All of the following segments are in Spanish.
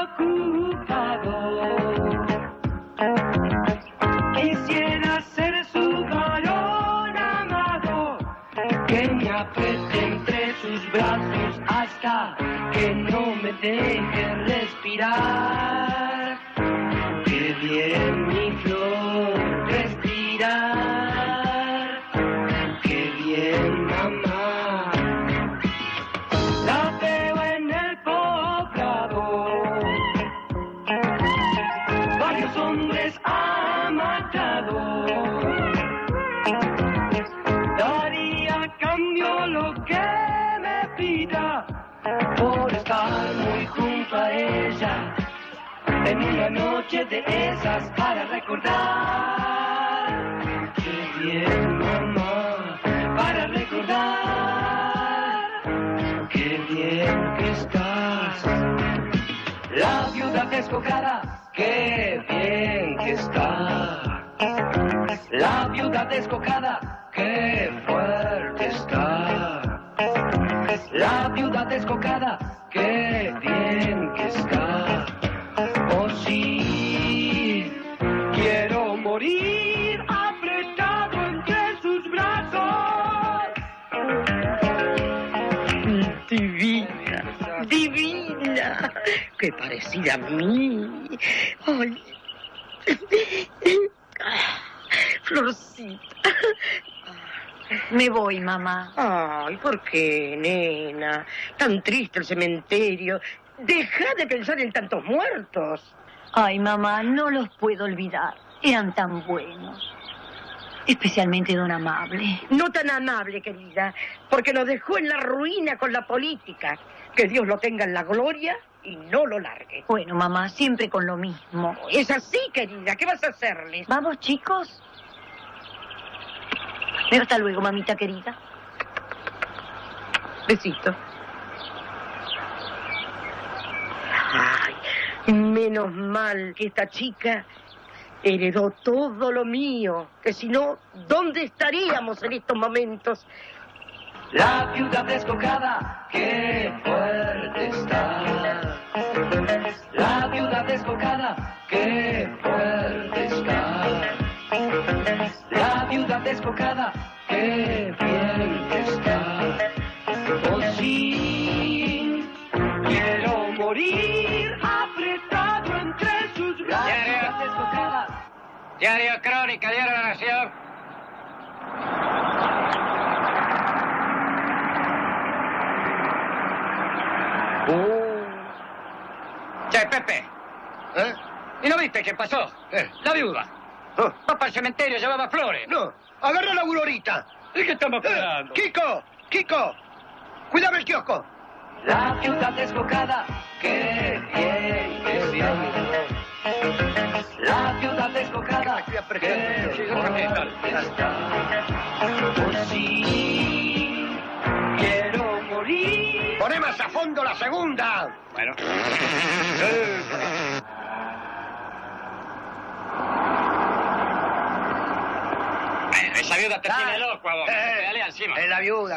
ocupado. Quisiera ser su varón amado, que me apriete entre sus brazos hasta que no me deje respirar. Qué bien mi flor respirar, qué bien mamá. La veo en el poblado, varios hombres ha matado. Daría a cambio lo que me pida por estar muy junto a ella en una noche de esas para recordar. Qué bien mamá, para recordar. Qué bien que estás. La viuda descojada, qué bien que está. La viuda descojada, qué fuerte está. La viuda descojada, qué bien que está. Oh sí, quiero morir apretado entre sus brazos. Divina, divina, qué parecida a mí. Ay, Florcita. Me voy, mamá. Ay, ¿por qué, nena? Tan triste el cementerio. Deja de pensar en tantos muertos. Ay, mamá, no los puedo olvidar. Eran tan buenos. Especialmente don Amable. No tan amable, querida, porque nos dejó en la ruina con la política. Que Dios lo tenga en la gloria y no lo largue. Bueno, mamá, siempre con lo mismo. Es así, querida. ¿Qué vas a hacerles? Vamos, chicos. Pero hasta luego, mamita querida. Besito. Ay, menos mal que esta chica heredó todo lo mío, que si no, ¿dónde estaríamos en estos momentos? La viuda descojada, qué fuerte está. La viuda descojada, qué fuerte está. La viuda descojada, qué bien que está. Oh sí, quiero morir apretado entre sus brazos. Diario. Descojada. Diario Crónica, Diario La Nación. Che, Pepe. ¿Eh? ¿Y no viste qué pasó? La viuda. No, Va para el cementerio, llevaba flores. no, agarra la aurorita. ¿Y qué estamos esperando? Kiko, cuidame el kiosco. La viuda descojada, qué bien que bien. La viuda descojada, qué fuerte está. Oh sí, quiero morir. Poné más a fondo la segunda. Bueno. Esa viuda te tiene loco a vos. Dale encima. Es la viuda.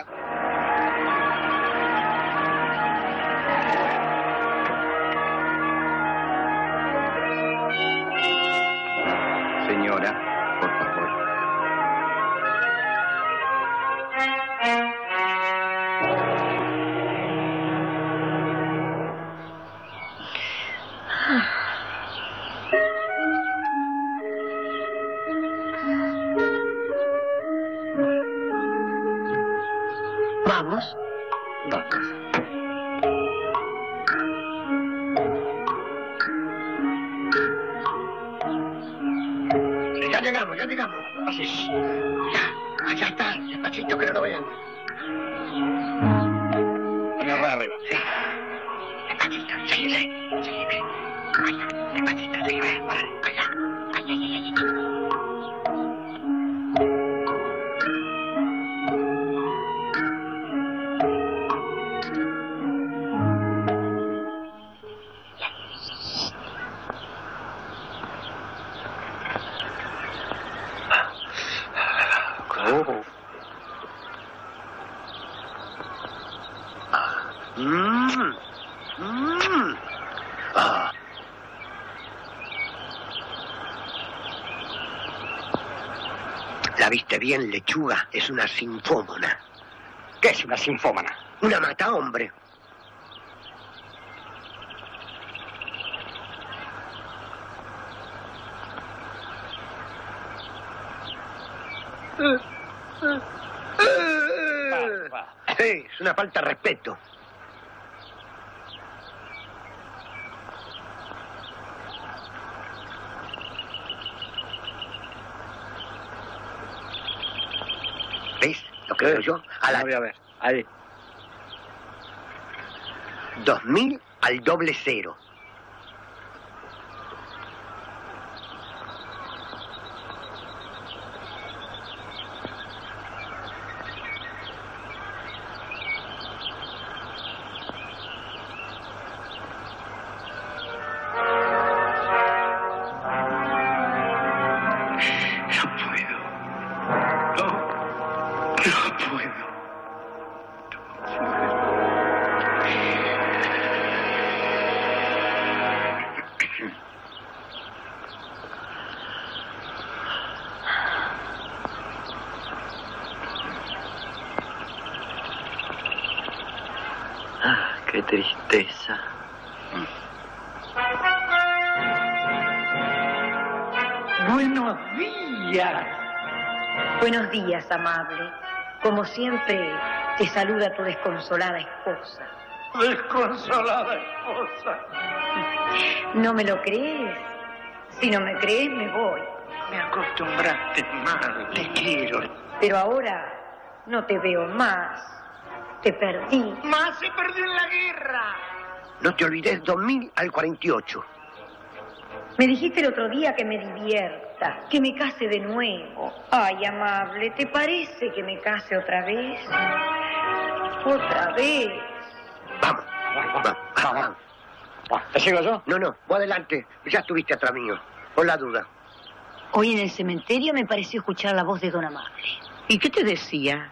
Señora, por favor. Vamos. Vamos. Ya llegamos. Así. Ya, allá está, despacito que no lo vean. Agarra arriba. Sí. Despacito, seguime. Allá, despacito, seguime. Allá. Ay. ¿La viste bien, lechuga? Es una sinfómana. ¿Qué es una sinfómana? Una mata hombre. Sí, es una falta de respeto. ¿Ves lo que veo yo? A la voy a ver. Ahí. 2000 al doble cero. Qué tristeza. Buenos días. Buenos días, amable. Como siempre, te saluda tu desconsolada esposa. Desconsolada esposa. ¿No me lo crees? Si no me crees, me voy. Me acostumbraste mal. Te quiero. Pero ahora no te veo más. Te perdí. Más se perdió en la guerra. No te olvides, 2000 al 48. Me dijiste el otro día que me divierta, que me case de nuevo. Ay, amable, ¿te parece que me case otra vez? Otra vez. Vamos. Vamos. ¿Te sigo yo? No, vos adelante. Ya estuviste atrás mío. Por la duda. Hoy en el cementerio me pareció escuchar la voz de don Amable. ¿Y qué te decía?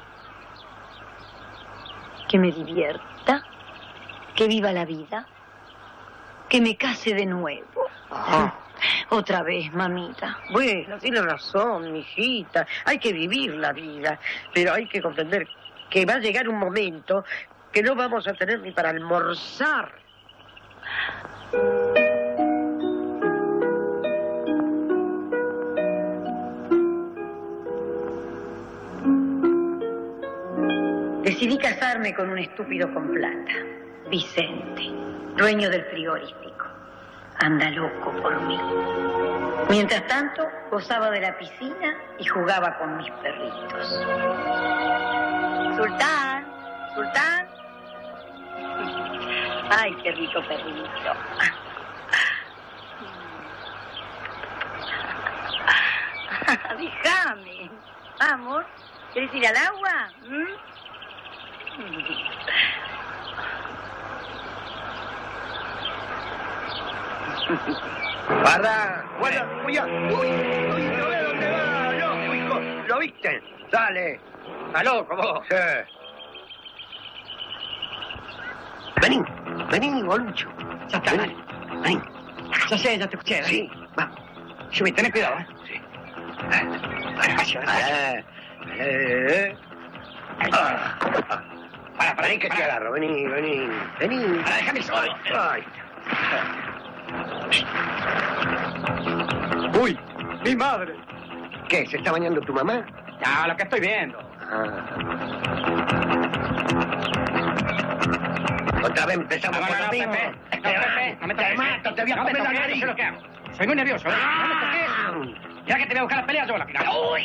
Que me divierta, que viva la vida, que me case de nuevo. Otra vez, mamita. Bueno, tiene razón, mijita. Hay que vivir la vida, pero hay que comprender que va a llegar un momento que no vamos a tener ni para almorzar. Decidí casarme con un estúpido con plata, Vicente, dueño del frigorífico. Anda loco por mí. Mientras tanto, gozaba de la piscina y jugaba con mis perritos. Sultán, Sultán. Ay, qué rico perrito. Déjame. Vamos. ¿Quieres ir al agua? Guarda, cuidado. Uy, no ve dónde va, loco, hijo. ¿Lo viste? Dale. ¿Está loco vos? Sí. Vení, bolucho. Ya está, dale. Vení. Ya sé, ya te escuché. Sí, vamos. Subí, tenés cuidado, ¿eh? Sí. Despacio, despacio. Para, Vení que te agarro, vení. Para, déjame solo. Ay. Uy, mi madre. ¿Qué? ¿Se está bañando tu mamá? Ya, lo que estoy viendo. Otra vez empezamos No, con lo mismo. Pepe. No, Pepe, no me toques. Te mato, te voy a No me comer la toques, nariz. yo sé lo que hago. Soy muy nervioso, ¿eh? No me toques. Ya que te voy a buscar la pelea yo, la final. ¡Uy!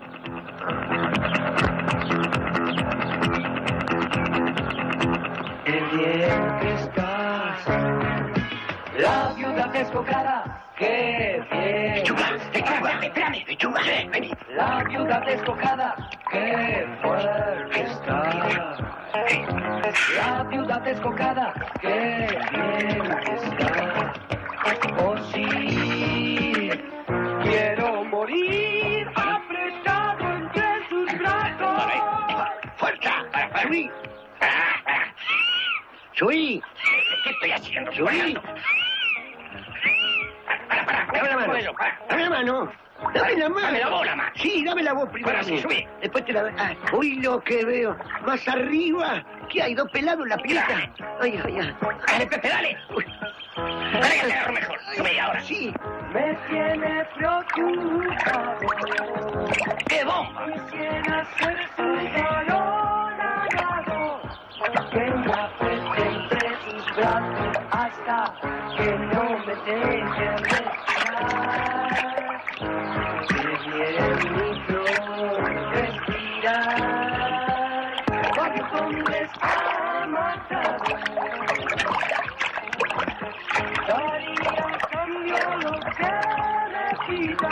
El bien que estás, la viuda descojada, qué bien. Lechuga, vení. La viuda descojada, qué fuerte está. La viuda descojada, qué bien está. Oh sí, quiero morir apretado entre sus brazos. ¡Fuerza! ¡Subí! ¡Subí! ¿Qué estoy haciendo? ¡Subí! Para. Dame la mano. Dame la mano. Dame la mano. Dame la bola, más. Sí, dame la voz primero. Bueno, sí, subí. Después te la doy. Ah, uy, lo que veo. Más arriba. ¿Qué hay? ¿Dos pelados en la pileta? Ay, ay, ay. Dale, Pepe, dale. Dale que te agarro mejor. Sube ahora. Sí. Me tiene preocupado. ¡Qué bomba! Quisiera ser suyo nadado, que me apriete entre sus brazos hasta que no me deje respirar. Que bien mi flor respirar. ¿Dónde está matado? Daría a cambio lo que me pida.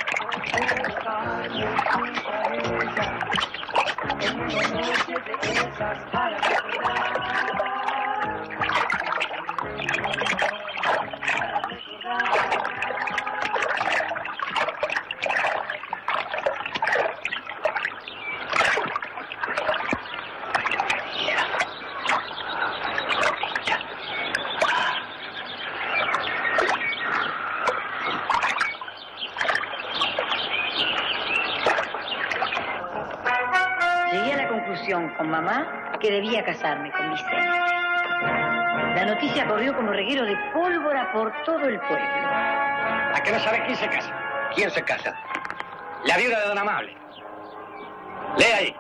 Llegué a la conclusión con mamá que debía casarme con Vicente. La noticia corrió como reguero de pólvora por todo el pueblo. ¿A qué no sabes quién se casa? ¿Quién se casa? La viuda de Don Amable. Lee ahí.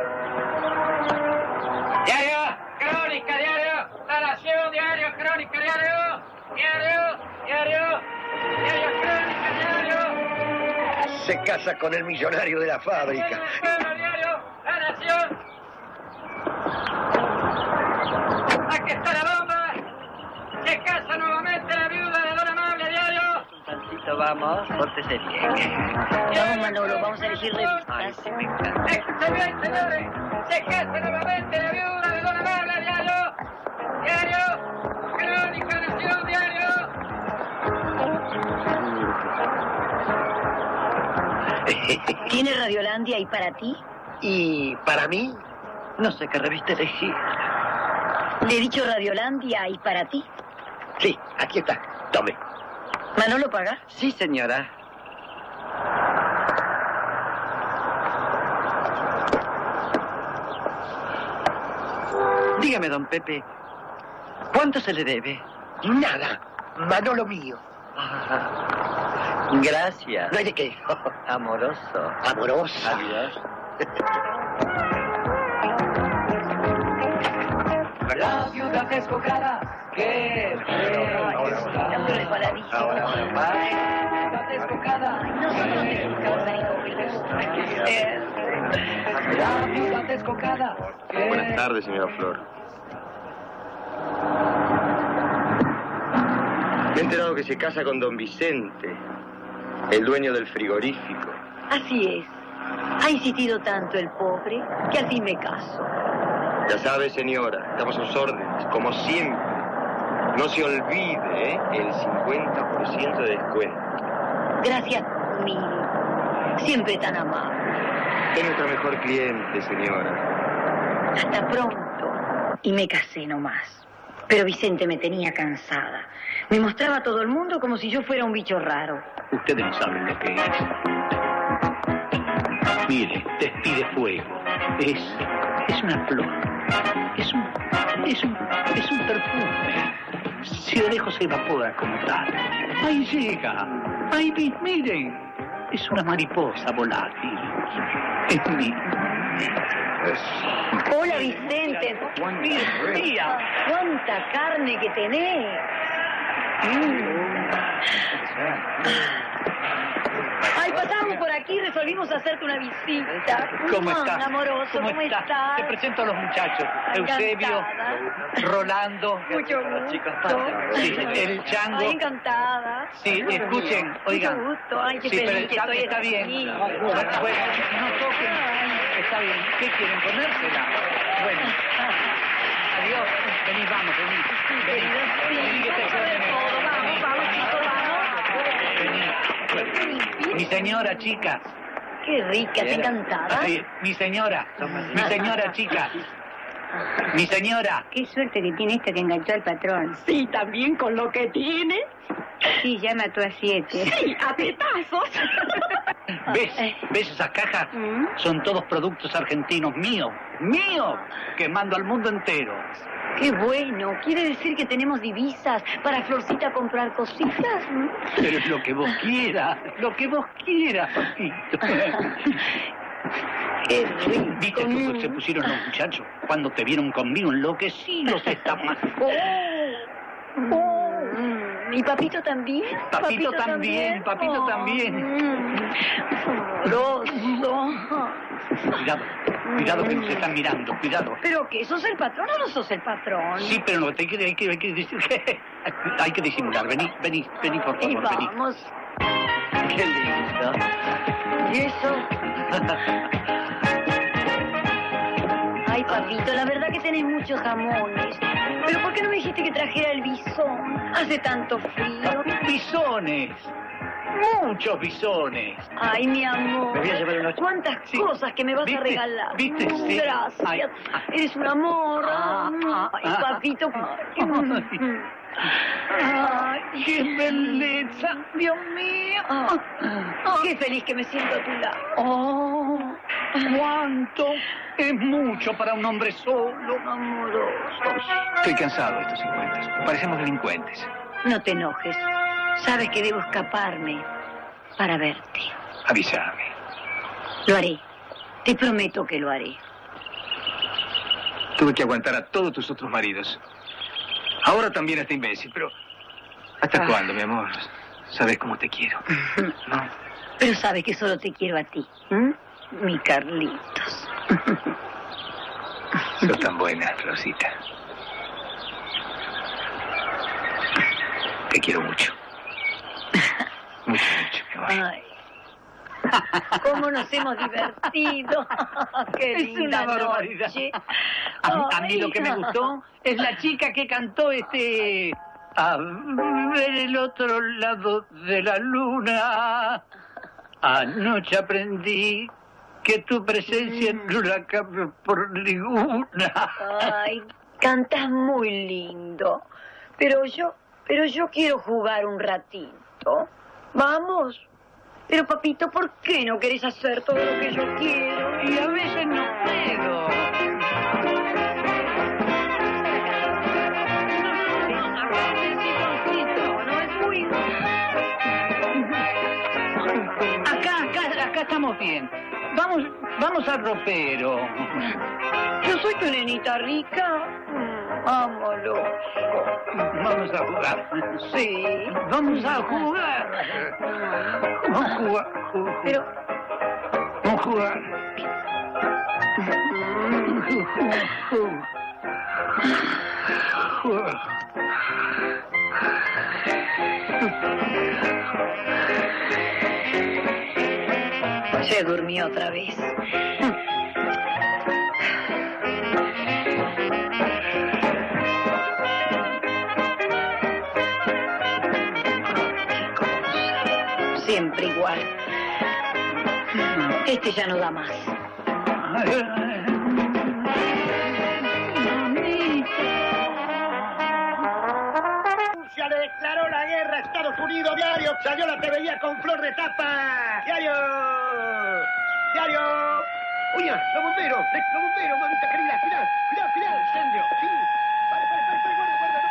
Diario, crónica, diario, La Nación, diario, crónica, diario, diario, crónica, diario. Se casa con el millonario de la fábrica. Diario, La Nación. Aquí está la bomba. Se casa nuevamente la viuda de Don Amable, diario. Un tantito, vamos, pórtese bien. Vamos, Manolo, vamos a elegir Ay, revistas. sí, me encanta. Escuchen bien, señores. Se casa nuevamente la viuda de Don Amable, diario. Crónica, Nación, diario. ¿Tiene Radiolandia ahí para ti? ¿Y para mí? No sé qué revista elegir. Le he dicho Radiolandia y para ti. Sí, aquí está. Tome. ¿Manolo paga? Sí, señora. Dígame, don Pepe, ¿cuánto se le debe? Nada. Manolo mío. Ah, gracias. No hay de qué. Amoroso. Amorosa. Adiós. La viuda descojada, que Está muy resbaladito. La viuda descojada, Nosotros necesitamos marido. la viuda descojada, Buenas tardes, señora Flor. Me he enterado que se casa con don Vicente, el dueño del frigorífico. Así es. Ha insistido tanto el pobre que al fin me caso. Ya sabe, señora, estamos a sus órdenes, como siempre. No se olvide, ¿eh? El 50% de descuento. Gracias mil. Siempre tan amable. Es nuestra mejor cliente, señora. Hasta pronto. Y me casé nomás. Pero Vicente me tenía cansada. Me mostraba a todo el mundo como si yo fuera un bicho raro. Ustedes no saben lo que es. Mire, despide fuego. Es una flor. Es un perfume. Si de lejos se evapora como tal. Ahí llega. Ahí miren. Es una mariposa volátil. Es mi. Hola, Vicente. Mía. ¡Cuánta carne que tenés! Ay, pasamos por aquí y resolvimos hacerte una visita. ¿Cómo estás? Amoroso, ¿cómo estás? Te presento a los muchachos. Eusebio, Encantada. Rolando. Mucho gusto. Sí, el chango. Ay, encantada. Sí, escuchen, oigan. Mucho gusto. Ay, qué Sí, feliz pero que estoy. está bien. Sí. Bueno, no toquen. Está bien. ¿Qué quieren? ¿Ponérsela? Bueno. Adiós. Vení, vamos, vení. Vení, que te Vamos a ver todo. Vamos, chicos, vamos. Vení. Mi señora, chica. Qué rica, te encantada. Sí, mi señora, chica. Mi señora. Qué suerte que tiene esta que enganchó al patrón. Sí, también con lo que tiene. Sí, ya mató a 7. Sí, a petazos. ¿Ves esas cajas? Son todos productos argentinos míos, que mando al mundo entero. Qué bueno. ¿Quiere decir que tenemos divisas para Florcita comprar cositas? Pero es lo que vos quieras, papito. Qué rico. ¿Viste cómo se pusieron los muchachos cuando te vieron conmigo? Enloquecidos estaban. ¿Y papito también? Papito también. Amoroso. Cuidado que nos están mirando, cuidado. ¿Pero qué? ¿Sos el patrón o no sos el patrón? Sí, pero no, hay que decir que hay que disimular. Vení, por favor, vení. Vamos. Qué lindo. ¿Y eso? Ay, papito, la verdad que tenés muchos jamones. ¿Pero por qué no me dijiste que trajera el bisón? Hace tanto frío. Bisones. Muchos bisones. Ay, mi amor. Me voy a llevar unos... ¿Cuántas cosas que me vas a regalar? ¿Viste? Sí. Gracias. Ay. Eres un amor. Ay, papito. Ay, ¡Qué belleza! ¡Dios mío! Qué feliz que me siento a tu lado. ¡Oh! ¡Cuánto! Es mucho para un hombre solo. Amoroso. Estoy cansado de estos encuentros. Parecemos delincuentes. No te enojes. Sabes que debo escaparme para verte. Avísame. Lo haré. Te prometo que lo haré. Tuve que aguantar a todos tus otros maridos. Ahora también a este imbécil, pero... ¿Hasta cuándo, mi amor? Sabes cómo te quiero. ¿No? Pero sabes que solo te quiero a ti. Mi Carlitos. Sos tan buena, Florcita. Te quiero mucho. Mucho, mi amor. Ay. ¿Cómo nos hemos divertido? ¡Qué linda barbaridad. noche! A mí lo que me gustó es la chica que cantó a ver el otro lado de la luna. Anoche aprendí que tu presencia no la cambio por ninguna. Ay, cantas muy lindo. Pero yo quiero jugar un ratito. ¿Vamos? Pero, papito, ¿por qué no querés hacer todo lo que yo quiero? Y a veces no puedo. Acá estamos bien. Vamos al ropero. Yo soy tu nenita rica. Vámonos. Vamos a jugar. Sí. Vamos a jugar. Vamos a jugar. Pero... Vamos a jugar. Se durmió otra vez. Siempre igual. Este ya no da más. Rusia le declaró la guerra a Estados Unidos. Diario, salió la TVI con flor de tapa. Diario. Oye, los bomberos, mamita querida. Cuidado. Incendio. Sí. Pare, guarda.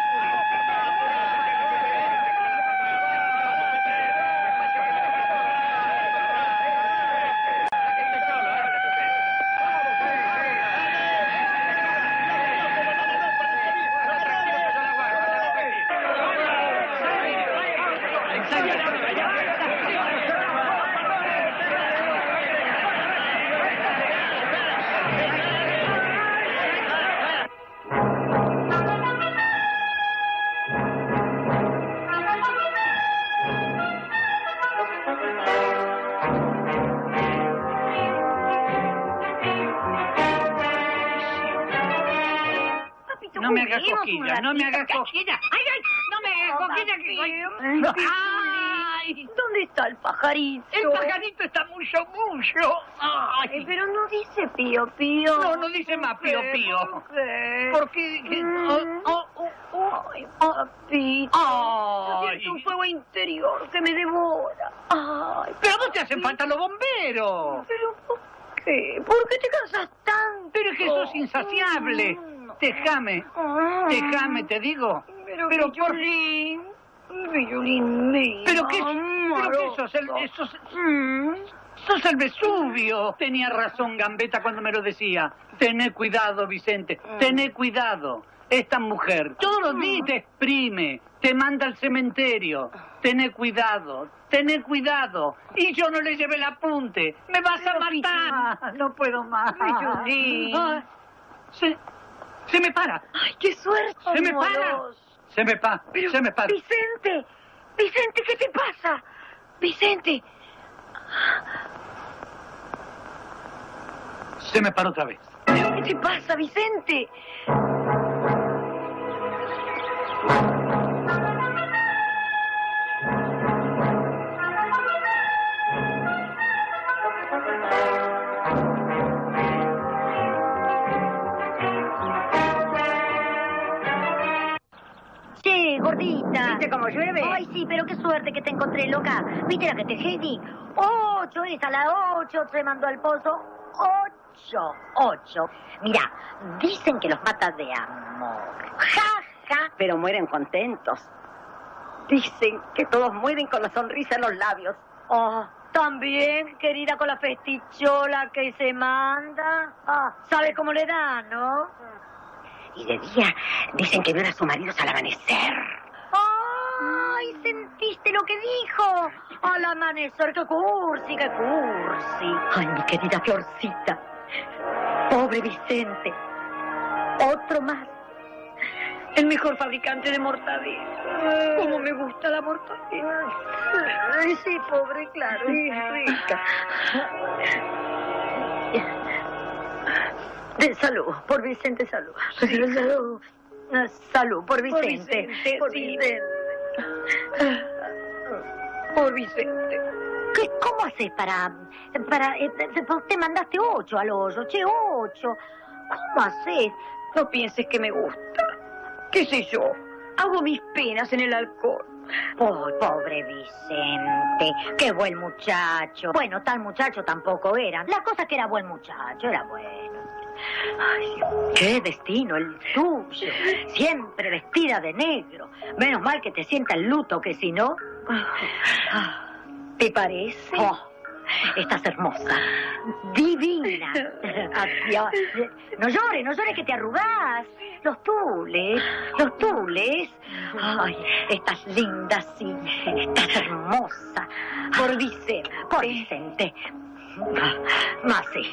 No me hagas cosquillas, no me hagas cosquillas. ¡Ay! No me hagas cosquillas que... ¡Ay! ¿Dónde está el pajarito? El pajarito está mucho. ¡Ay! Pero no dice pío. No dice más pío. ¿Por qué? Porque... Ay, papito. Ay. Yo siento un fuego interno interior que me devora. Ay, Pero a vos te hacen falta los bomberos. ¿pero por qué? ¿Por qué te cansas tanto? Pero es que sos insaciable. Déjame, te digo. Pero Villolín, mío. ¿Pero qué sos? Sos el Vesubio. Tenía razón Gambetta cuando me lo decía. Tené cuidado, Vicente. Tené cuidado. Esta mujer todos los días te exprime. Te manda al cementerio. Tené cuidado. Y yo no le llevé el apunte. Me vas a matar. No puedo más. Villolín. Ay, se me para. Ay, qué suerte. Se me para. Se me para. Vicente, ¿qué te pasa? Vicente. Se me paró otra vez. ¿Qué te pasa, Vicente? Sí, gordita. ¿Viste cómo llueve? Ay, sí, pero qué suerte que te encontré, loca. ¿Viste la que te Heidi? 8, eres a las 8, te mandó al pozo. 8. Mira, dicen que los mata de amor. Ja. Pero mueren contentos. Dicen que todos mueren con la sonrisa en los labios. Oh, también, querida, con la festichola que se manda. ¿Sabes cómo le da, no? Y de día dicen que viola a sus maridos al amanecer. ¡Ay! ¿Sentiste lo que dijo? Al amanecer, qué cursi. Ay, mi querida Florcita. Pobre Vicente. Otro más. El mejor fabricante de mortadela. Cómo me gusta la mortadela. Ay, sí, pobre, claro, es rica. Salud, por Vicente, salud. Salud, por Vicente. Por Vicente. Por Vicente. ¿Cómo haces para te mandaste 8 al hoyo, 8. ¿Cómo haces? No pienses que me gusta. ¿Qué sé yo? Hago mis penas en el alcohol. Oh, pobre Vicente, qué buen muchacho. Bueno, tal muchacho tampoco era. La cosa es que era buen muchacho, era bueno. Ay, qué destino el tuyo. Siempre vestida de negro. Menos mal que te sienta el luto, que si no... ¿Te parece? Oh, estás hermosa. Divina. Adiós. No llores que te arrugás. Los tules. Ay, estás linda, sí. Estás hermosa. Por Vicente. Más sí.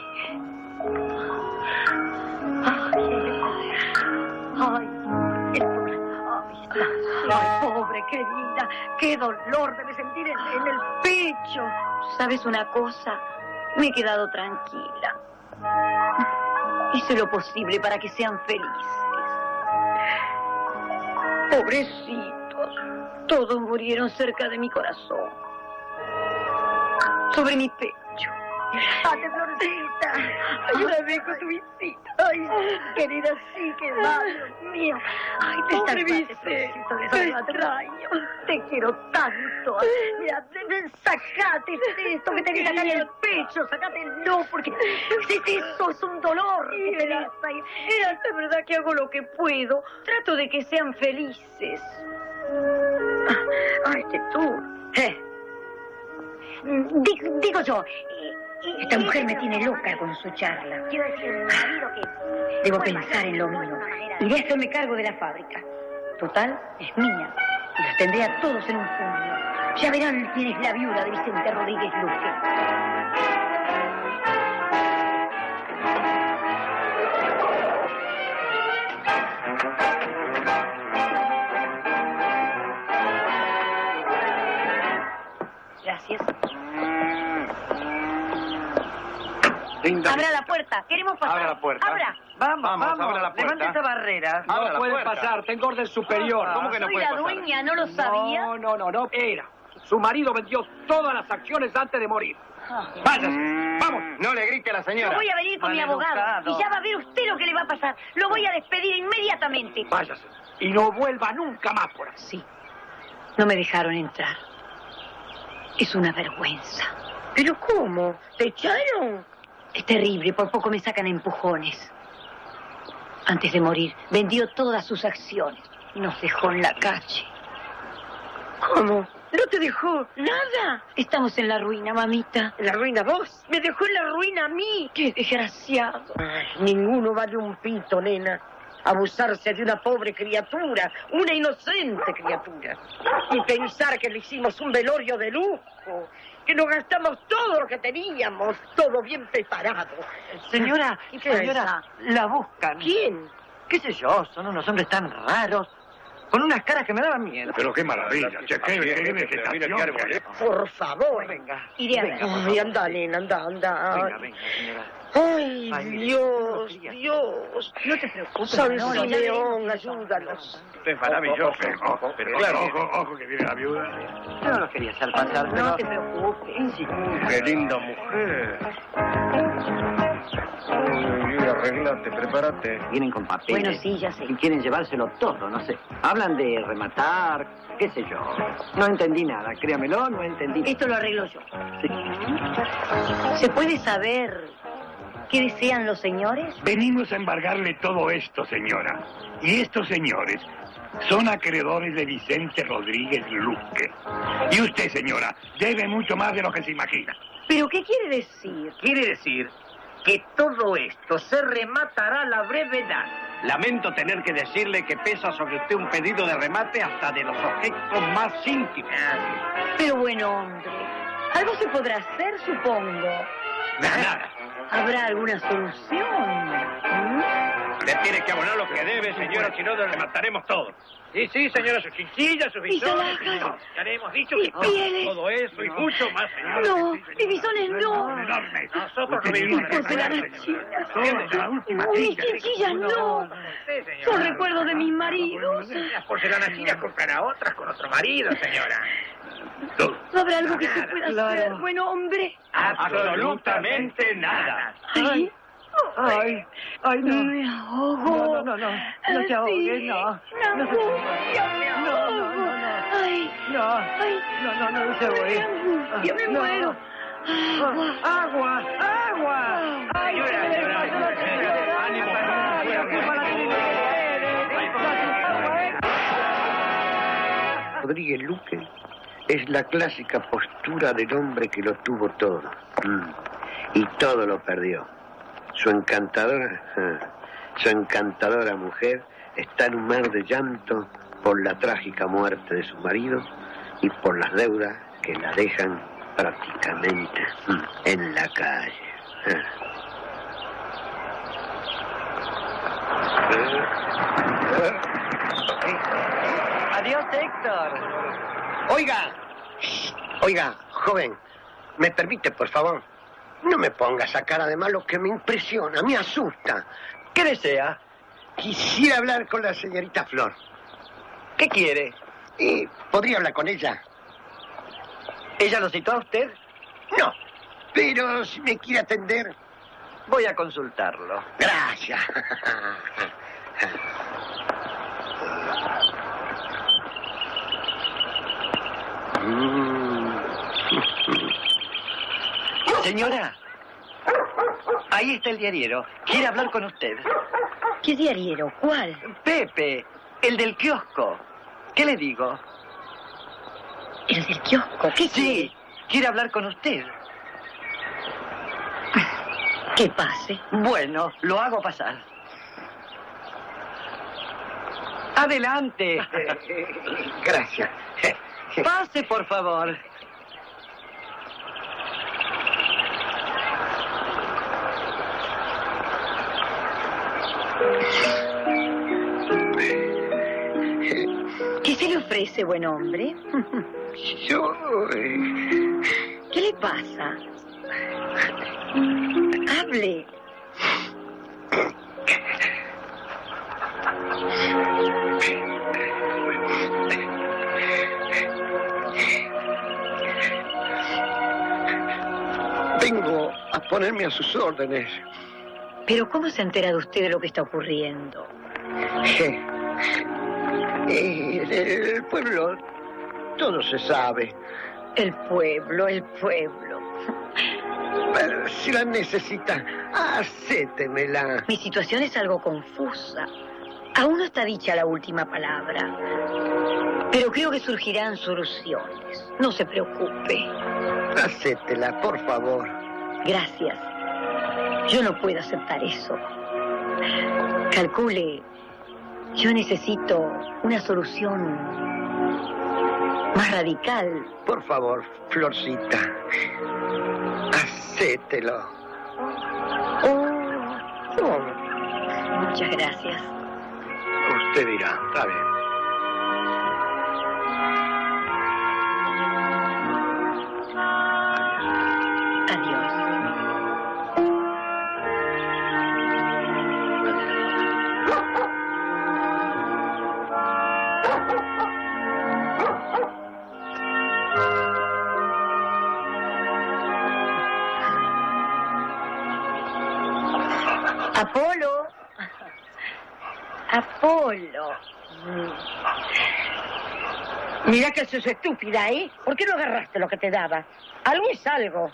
Ay, pobre querida, qué dolor debe sentir en el pecho. ¿Sabes una cosa? Me he quedado tranquila. Hice lo posible para que sean felices. Pobrecitos, todos murieron cerca de mi corazón, sobre mi pecho. ¡Ate, Florcita! Ayúdame con tu visita. Ay, querida, sí, qué mal, Dios mío. Ay, Pobre Vicente, te extraño. Te quiero tanto. Mira, sacate esto que te que sacar en el pecho, sácatelo, porque esto es un dolor. Mira, de verdad que hago lo que puedo. Trato de que sean felices. Ay, que tú. Digo yo, esta mujer me tiene loca con su charla. Quiero decir, mi marido que... Debo pensar en lo mío. Iré a hacerme cargo de la fábrica. Total, es mía. Y los tendré a todos en un puño. Ya verán quién es la viuda de Vicente Rodríguez Luque. Gracias. Abra la puerta, queremos pasar. Abra la puerta. Abra. Vamos, abra la puerta. Levante esa barrera. Abra No la puede puerta. pasar, tengo orden superior. ¿Cómo que no Soy puede la pasar? dueña, ¿no lo sabía? No, era. Su marido vendió todas las acciones antes de morir. Váyase, vamos. No le grite a la Yo señora. voy a venir con mi abogado Maleducado. y ya va a ver usted lo que le va a pasar. Lo voy a despedir inmediatamente. Váyase. Y no vuelva nunca más por aquí. Sí. No me dejaron entrar. Es una vergüenza. ¿Pero cómo? ¿Te echaron? Es terrible, por poco me sacan a empujones. Antes de morir, vendió todas sus acciones. Nos dejó en la calle. ¿Cómo? ¿No te dejó nada? Estamos en la ruina, mamita. ¿En la ruina vos? ¿Me dejó en la ruina a mí? ¡Qué desgraciado! Ay, ninguno vale un pito, nena. Abusarse de una pobre criatura, una inocente criatura. Y pensar que le hicimos un velorio de lujo, que nos gastamos todo lo que teníamos, todo bien preparado. Señora, ¿Qué señora, la buscan. ¿Quién? ¿Qué sé yo? Son unos hombres tan raros, con unas caras que me daban miedo. Pero qué maravilla, che, qué vegetación. Por favor. Venga. Iré a ver. Ay, anda, nena, anda. Venga, venga, señora. Ay, Ay, Dios, mire, Dios. No te preocupes, San Manolo, ya Simeón, veremos. ayúdalos. Esto es maravilloso. Pero claro, ojo que viene la viuda. Yo no lo quería hacer pasar, pero... No te preocupes. Sí. Qué linda mujer. Uy, arreglate, prepárate. Vienen con papeles. Bueno, sí, ya sé. Y quieren llevárselo todo, no sé. Hablan de rematar, qué sé yo. No entendí nada, créamelo, no entendí. Esto lo arreglo yo. Sí. ¿Se puede saber qué desean los señores? Venimos a embargarle todo esto, señora. Y estos señores son acreedores de Vicente Rodríguez Luque. Y usted, señora, debe mucho más de lo que se imagina. ¿Pero qué quiere decir? Quiere decir que todo esto se rematará a la brevedad. Lamento tener que decirle que pesa sobre usted un pedido de remate hasta de los objetos más íntimos. Pero bueno, hombre, algo se podrá hacer, supongo. Nada. ¿Habrá alguna solución? Le tiene que abonar lo que debe, señora, si no le remataremos todo. Sí, señora, sus chinchillas, sus bisones. alhajas. Ya le hemos dicho Mis que pieles. todo eso y mucho más, señora. No, mis bisones no. Enorme. Nosotros no Usted vivimos tiene en que porcelana saber, china. señora. Todo, la última Mis tinta. chinchillas no. Son recuerdos de mis maridos. Las porcelanas chinas comprará otras con otro marido, señora. ¿No habrá algo que se pueda hacer, buen hombre? Absolutamente nada. Ay, Ay, no. me ahogo. No te ahogues, no. Una angustia, me ahogo. Ay, ay, No se voy. qué angustia, me muero. ¡Agua! ¡Ay, Ánimo, Rodríguez Luque es la clásica postura del hombre que lo tuvo todo. Y todo lo perdió. Su encantadora mujer está en un mar de llanto por la trágica muerte de su marido y por las deudas que la dejan prácticamente en la calle. Adiós, Héctor. Oiga, joven, ¿me permite, por favor? No me ponga esa cara de malo que me impresiona, me asusta. ¿Qué desea? Quisiera hablar con la señorita Flor. ¿Qué quiere? ¿Y podría hablar con ella? ¿Ella lo citó a usted? No, pero si me quiere atender. Voy a consultarlo. Gracias. Señora, ahí está el diariero. Quiere hablar con usted. ¿Qué diariero? ¿Cuál? Pepe, el del kiosco. ¿Qué le digo? ¿El del kiosco? ¿Qué Sí, quiere hablar con usted. Que pase. Bueno, lo hago pasar. Adelante. Gracias. Pase, por favor. ¿Qué se le ofrece, buen hombre? Yo... ¿Qué le pasa? Hable. Vengo a ponerme a sus órdenes. ¿Pero cómo se ha enterado usted de lo que está ocurriendo? En el pueblo todo se sabe. El pueblo, el pueblo. Pero si la necesita, acétemela. Mi situación es algo confusa. Aún no está dicha la última palabra. Pero creo que surgirán soluciones. No se preocupe. Acéptela, por favor. Gracias. Yo no puedo aceptar eso. Calcule, yo necesito una solución más radical. Por favor, Florcita, acéptelo. Muchas gracias. Usted dirá, está bien. Adiós. Apolo. Apolo. Mira que sos estúpida, ¿eh? ¿Por qué no agarraste lo que te daba? Algo es algo.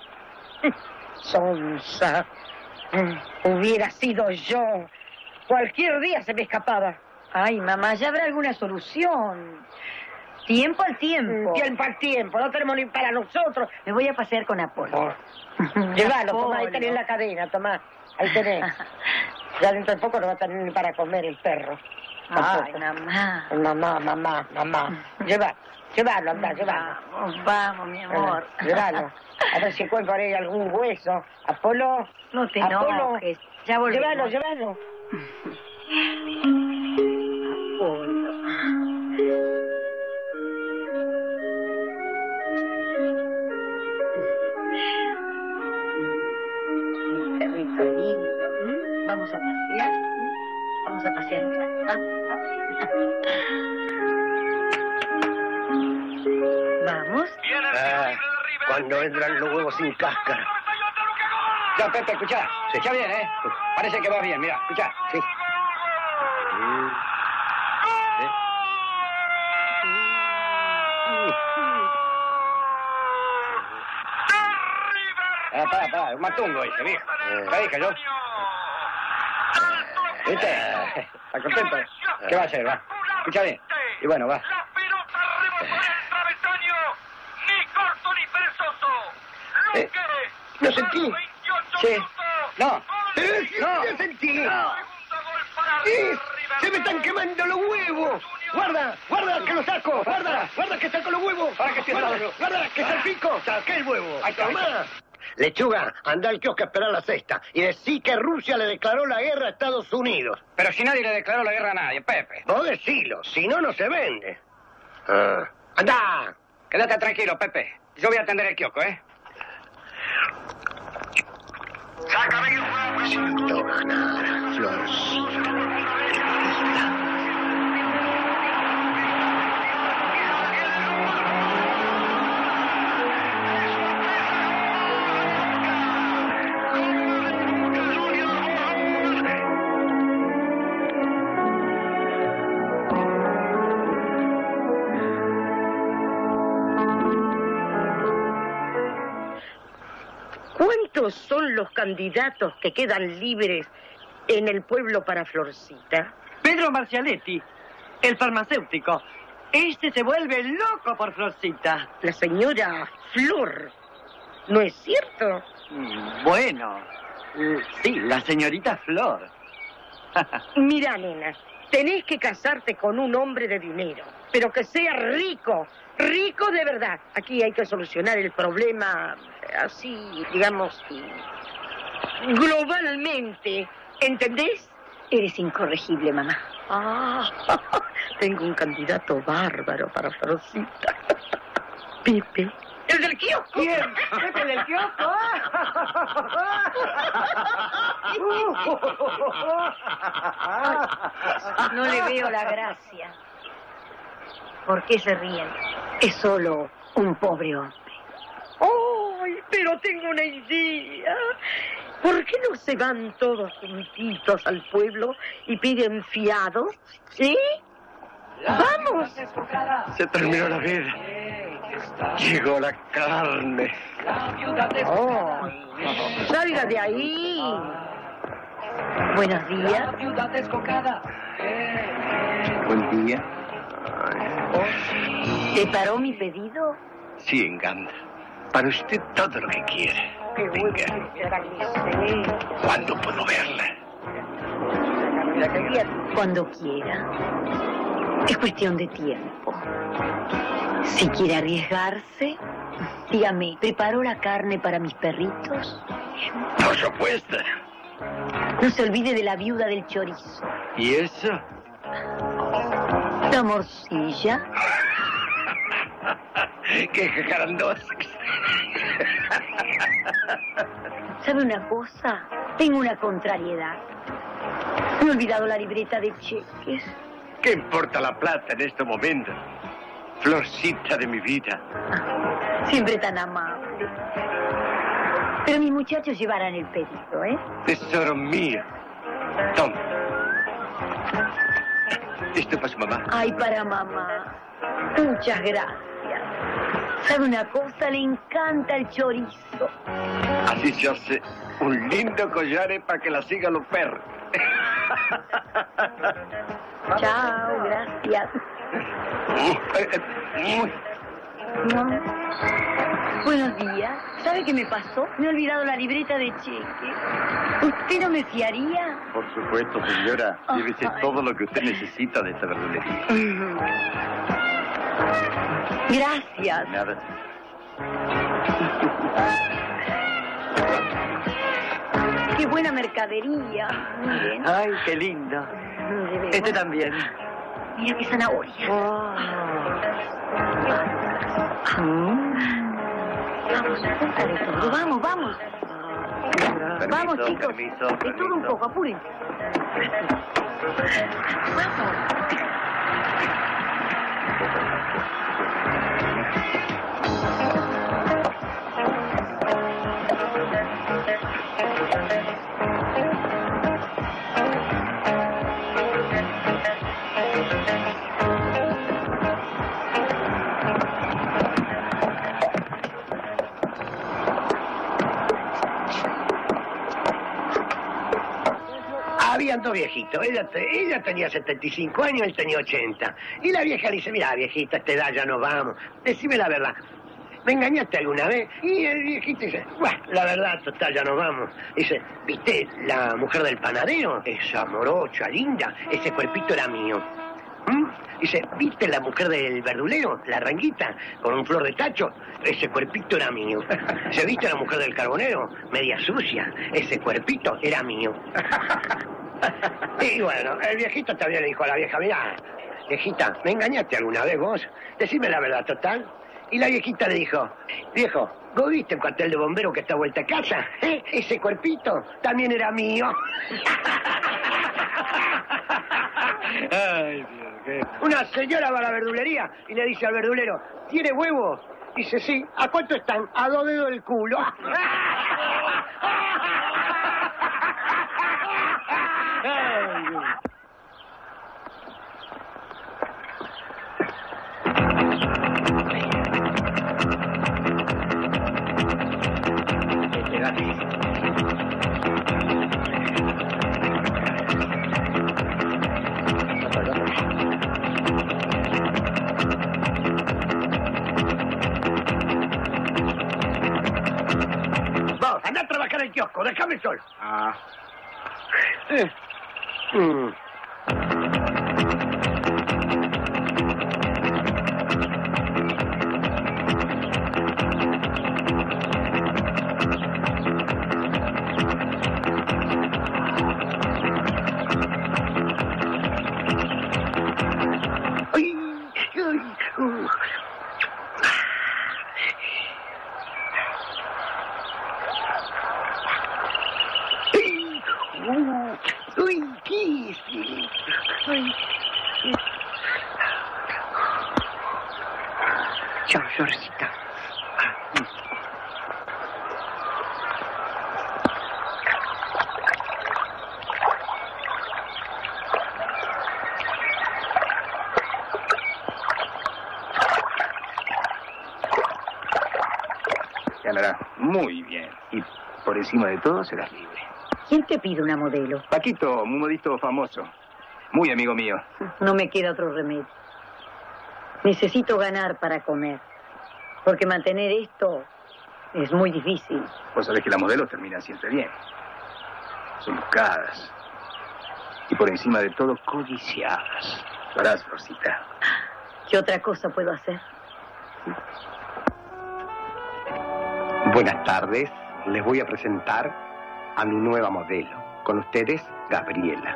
Sonsa. Hubiera sido yo. Cualquier día se me escapaba. Ay, mamá, ya habrá alguna solución. Tiempo al tiempo. Tiempo al tiempo. No tenemos ni para nosotros. Me voy a pasear con Apolo. Llévalo, tomá, ahí tenés la cadena, tomá. Ahí tenés. Ya dentro de poco no va a tener ni para comer el perro. Ay, mamá. Mamá. Llévalo, anda, llévalo. Vamos, mi amor. Llévalo. A ver si encuentro ahí algún hueso. Apolo. No te enojes. Ya volvemos. Llévalo. Perrito lindo. Vamos a pasear. Vamos a pasear. Vamos. Cuando entran los huevos sin cáscara. Ya, Pepe, escuchá. Sí. Escuchá bien, ¿eh? Parece que vas bien, mira, escuchá. Sí. Pará, un matungo ese, viejo. ¿Qué dije yo? ¿Viste? ¿Está contento? ¿Qué va a hacer, va? Escucha bien. Y bueno, va. ¿Lo sentí? Sí. No. ¡Lo sentí! ¡Se me están quemando los huevos! ¡Guarda que lo saco! ¡Guarda que saco los huevos! ¡Guarda que salpico! ¡Saqué el huevo! Ahí está. ¡Tomá! Lechuga, anda al kiosco a esperar la cesta y decí que Rusia le declaró la guerra a Estados Unidos. Pero si nadie le declaró la guerra a nadie, Pepe. Vos decilo, si no, no se vende. ¡Anda! Quédate tranquilo, Pepe. Yo voy a atender el kiosco, ¿eh? Siento ganar, Florcita. ¿Cuántos son los candidatos que quedan libres en el pueblo para Florcita? Pedro Marcialetti, el farmacéutico. Este se vuelve loco por Florcita. La señora Flor. ¿No es cierto? Bueno, sí, la señorita Flor. Mira, nena, tenés que casarte con un hombre de dinero, pero que sea rico. Rico de verdad. Aquí hay que solucionar el problema así, digamos, globalmente. ¿Entendés? Eres incorregible, mamá. Tengo un candidato bárbaro para Florcita. Pepe. ¡El del kiosco! ¿Quién? ¿Pepe del kiosco? No le veo la gracia. ¿Por qué se ríen? Es solo un pobre hombre. ¡Ay, pero tengo una idea! ¿Por qué no se van todos juntitos al pueblo y piden fiado? ¿Sí? ¡Vamos! Se terminó la guerra. Llegó la carne. Oh, salga de ahí. Buenos días. Buen día. ¿Preparó mi pedido? Sí, Enganda. Para usted todo lo que quiera. Qué bueno que era Giselle. ¿Cuándo puedo verla? Cuando quiera. Es cuestión de tiempo. Si quiere arriesgarse, dígame, ¿preparó la carne para mis perritos? Por supuesto. No se olvide de la viuda del chorizo. ¿Y eso? La morcilla. ¡Qué jacarandosa! ¿Sabe una cosa? Tengo una contrariedad. Me he olvidado la libreta de cheques. ¿Qué importa la plata en este momento? Florcita de mi vida. Siempre tan amable. Pero mis muchachos llevarán el pedido, ¿eh? Tesoro mío. Toma. Esto para su mamá. Ay, para mamá. Muchas gracias. ¿Sabe una cosa? Le encanta el chorizo. Así se hace un lindo collar para que la sigan los perros. Chao, gracias. No. Buenos días. ¿Sabe qué me pasó? Me he olvidado la libreta de cheque. ¿Usted no me fiaría? Por supuesto, señora. Llévese todo lo que usted necesita de esta verdulería. Gracias. Nada. Qué buena mercadería. Miren. Ay, qué lindo. Este también. Mira qué zanahoria. Vamos, cómprale todo. Vamos, vamos. Permiso, Vamos, chicos. permiso, De todo un permiso. poco, apúrense. Vamos. Habían dos viejitos. Ella tenía 75 años, él tenía 80. Y la vieja le dice, mira, viejita, a esta edad ya nos vamos. Decime la verdad. ¿Me engañaste alguna vez? Y el viejito dice, bueno, la verdad, total, ya nos vamos. Dice, ¿viste la mujer del panadero? Esa morocha, linda, ese cuerpito era mío. Dice, ¿viste la mujer del verdulero? La ranguita, con un flor de tacho. Ese cuerpito era mío. ¿Se viste la mujer del carbonero? Media sucia. Ese cuerpito era mío. Y bueno, el viejito también le dijo a la vieja, mirá, viejita, ¿me engañaste alguna vez vos? Decime la verdad, total. Y la viejita le dijo, viejo, ¿vos viste el cuartel de bombero que está vuelta a casa? Ese cuerpito también era mío. Ay, Dios, qué... Una señora va a la verdulería y le dice al verdulero, ¿tiene huevos? Dice, sí. ¿A cuánto están? A 2 dedos del culo. Vamos, anda a trabajar el kiosco, déjame solo. Uy, ¿qué es? Ay. Chao, Florcita. Ganará muy bien. Y por encima de todo serás libre. ¿Quién te pide una modelo? Paquito, un modisto famoso. Muy amigo mío. No me queda otro remedio. Necesito ganar para comer. Porque mantener esto es muy difícil. Vos sabés que las modelos terminan siempre bien. Son buscadas. Y por encima de todo, codiciadas. Lo harás, Florcita. ¿Qué otra cosa puedo hacer? Buenas tardes. Les voy a presentar a mi nueva modelo. Con ustedes, Gabriela.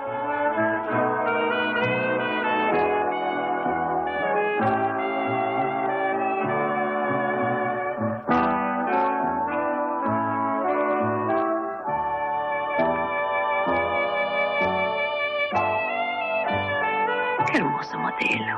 Qué hermoso modelo.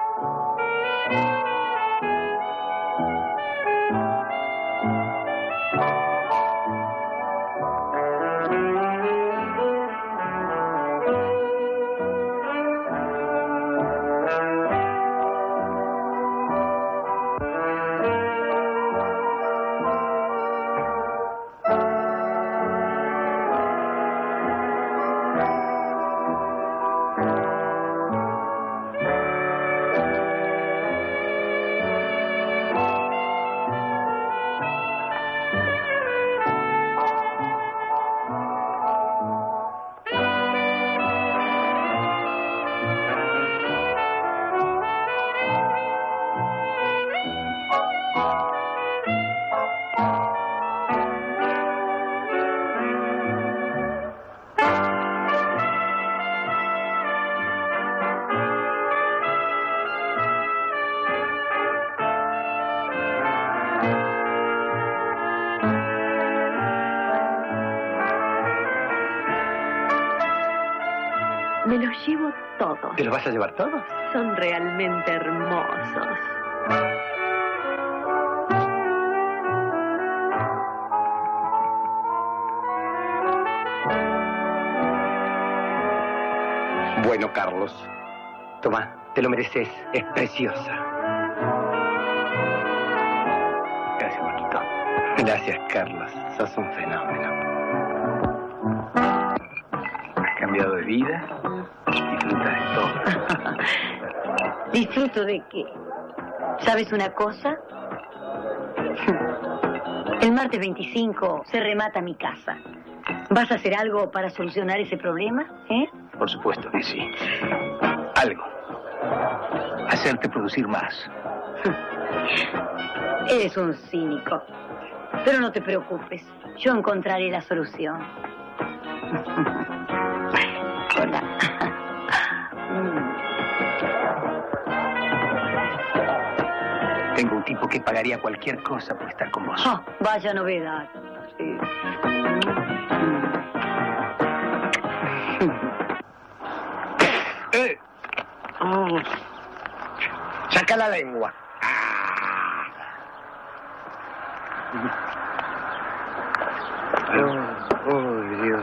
Me los llevo todos. ¿Te los vas a llevar todos? Son realmente hermosos. Bueno, Carlos. Toma, te lo mereces. Es preciosa. Gracias, Paquito. Gracias, Carlos. Sos un fenómeno. Has cambiado de vida. Disfrutas de todo. ¿Disfruto de qué? ¿Sabes una cosa? El martes 25 se remata mi casa. ¿Vas a hacer algo para solucionar ese problema? Por supuesto que sí. Algo. Hacerte producir más. Eres un cínico. Pero no te preocupes. Yo encontraré la solución. Hola. Tengo un tipo que pagaría cualquier cosa por estar con vos. Oh, vaya novedad. Sí. Saca la lengua. Oh, Dios.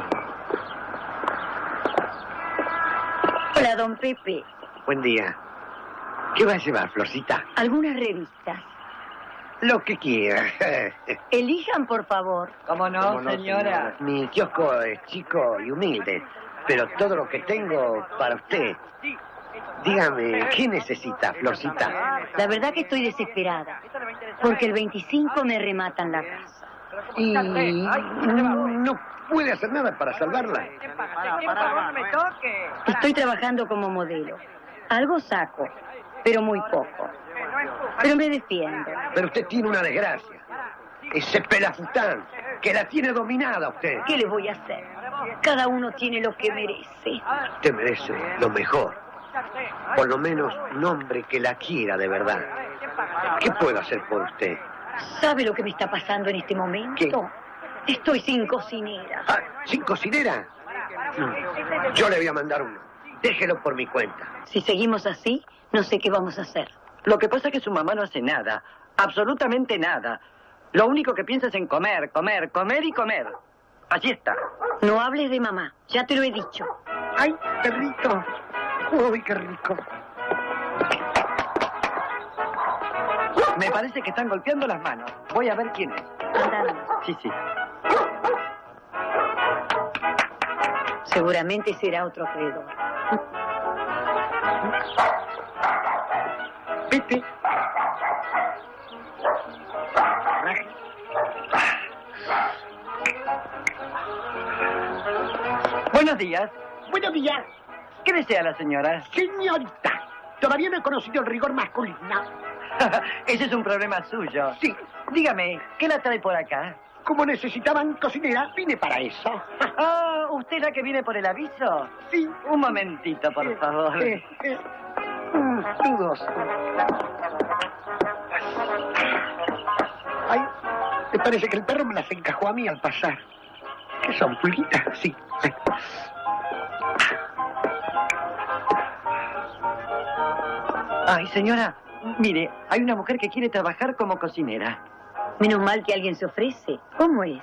Hola, don Pepe. Buen día. ¿Qué va a llevar, Florcita? Algunas revistas. Lo que quiera. Elijan, por favor. ¿Cómo no, señora? Mi kiosco es chico y humilde, pero todo lo que tengo para usted. Dígame, ¿qué necesita, Florcita? La verdad que estoy desesperada, porque el 25 me rematan la casa. Y no puede hacer nada para salvarla. No me toque. Estoy trabajando como modelo. Algo saco, pero muy poco. Pero me defiendo. Pero usted tiene una desgracia. Ese pelafután, que la tiene dominada usted. ¿Qué le voy a hacer? Cada uno tiene lo que merece. Usted merece lo mejor. Por lo menos un hombre que la quiera de verdad. ¿Qué puedo hacer por usted? ¿Sabe lo que me está pasando en este momento? ¿Qué? Estoy sin cocinera. Ah, ¿sin cocinera? Yo le voy a mandar uno. Déjelo por mi cuenta. Si seguimos así, no sé qué vamos a hacer. Lo que pasa es que su mamá no hace nada. Absolutamente nada. Lo único que piensa es en comer, comer, comer y comer. Allí está. No hables de mamá. Ya te lo he dicho. ¡Ay, qué rico! ¡Uy, qué rico! Me parece que están golpeando las manos. Voy a ver quién es. Andando. Sí, sí. Seguramente será otro acreedor. Vete. Buenos días. Buenos días. ¿Qué desea la señora? Señorita, todavía no he conocido el rigor masculino. Ese es un problema suyo. Sí. Dígame, ¿qué la trae por acá? Como necesitaban cocinera, vine para eso. Ah, ¿usted es la que viene por el aviso? Sí. Un momentito, por favor. Dudos. Ay, me parece que el perro me las encajó a mí al pasar. ¿Qué son, pulguitas? Sí. Ay, señora, mire, hay una mujer que quiere trabajar como cocinera. Menos mal que alguien se ofrece. ¿Cómo es?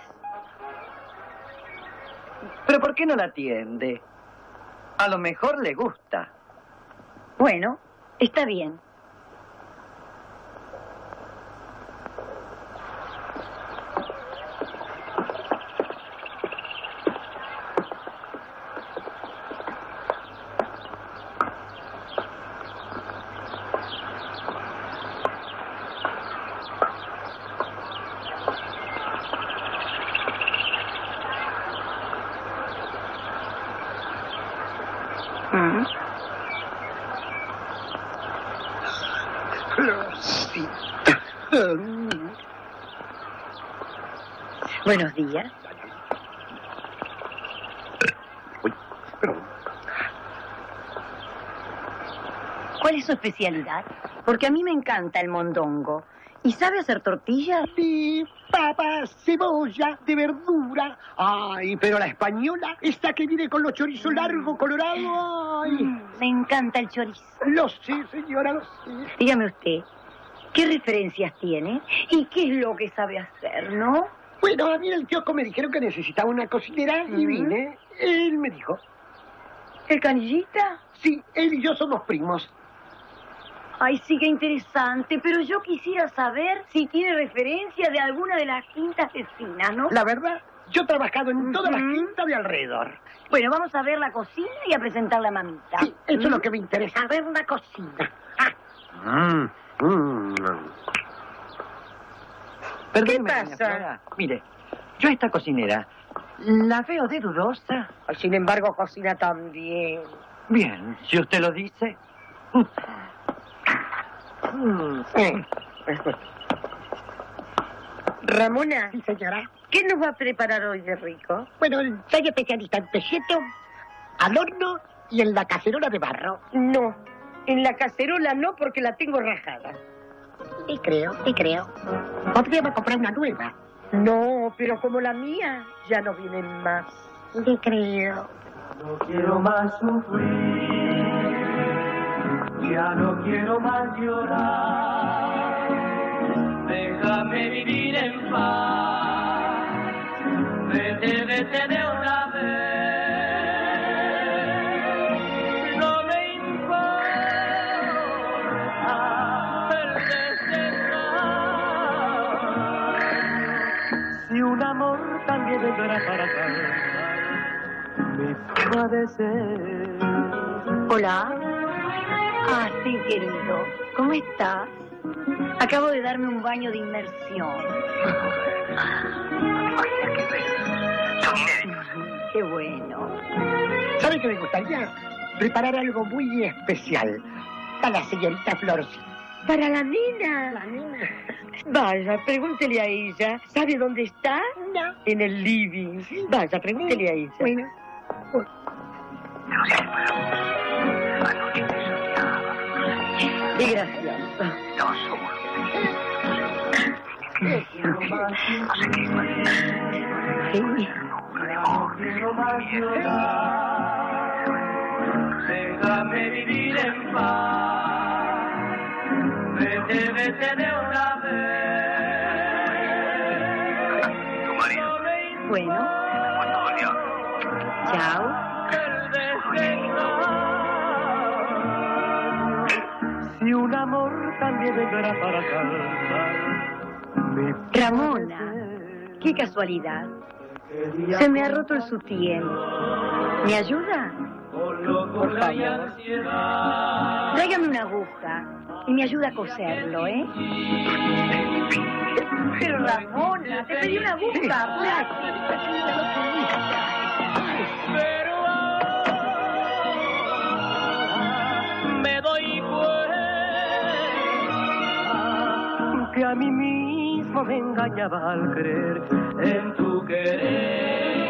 ¿Pero por qué no la atiende? A lo mejor le gusta. Bueno, está bien. Buenos días. ¿Cuál es su especialidad? Porque a mí me encanta el mondongo. ¿Y sabe hacer tortillas? Sí, papas, cebolla, de verdura. Ay, pero la española, esta que viene con los chorizos largos, colorados. Ay. Me encanta el chorizo. Lo sé, señora, lo sé. Dígame usted, ¿qué referencias tiene? ¿Y qué es lo que sabe hacer, no? Bueno, a mí en el kiosco me dijeron que necesitaba una cocinera y vine. Él me dijo. ¿El canillita? Sí, él y yo somos primos. Ay, sí, qué interesante, pero yo quisiera saber si tiene referencia de alguna de las quintas vecinas, ¿no? La verdad, yo he trabajado en todas las quintas de alrededor. Bueno, vamos a ver la cocina y a presentar la mamita. Sí, eso es lo que me interesa, ver la cocina. Perdóneme, ¿Qué doña pasa? Flora. Mire, yo a esta cocinera la veo de dudosa. Sin embargo, cocina también. Bien, si usted lo dice. Ramona. Sí, señora. ¿Qué nos va a preparar hoy de rico? Bueno, soy especialista en pecheto, al horno y en la cacerola de barro. No, en la cacerola no, porque la tengo rajada. Y creo. Podríamos comprar una nueva. No, pero como la mía, ya no vienen más. Y creo. No quiero más sufrir, ya no quiero más llorar. Déjame vivir en paz, vete de una vez. No me importa el desengaño, si un amor también vendrá para acá. Hola. Ah, sí, querido. ¿Cómo estás? Acabo de darme un baño de inmersión. Son inéditos. Qué bueno. ¿Sabe que me gustaría? Preparar algo muy especial para la señorita Florcita. ¿Para la nena? La nena. Vaya, pregúntele a ella. ¿Sabe dónde está? No. En el living. Vaya, pregúntele a ella. Bueno. Qué gracioso. No somos. Déjame vivir en paz, vete de una vez. Tu marido. Bueno. Chao. y un amor también vendrá para calmar mi Ramona, qué casualidad. Se me ha roto el sutién. ¿Me ayuda? Por favor. Tráigame una aguja y me ayuda a coserlo, ¿eh? Pero Ramona, te pedí una aguja. Pero me doy cuenta que a mí mismo me engañaba al creer en tu querer,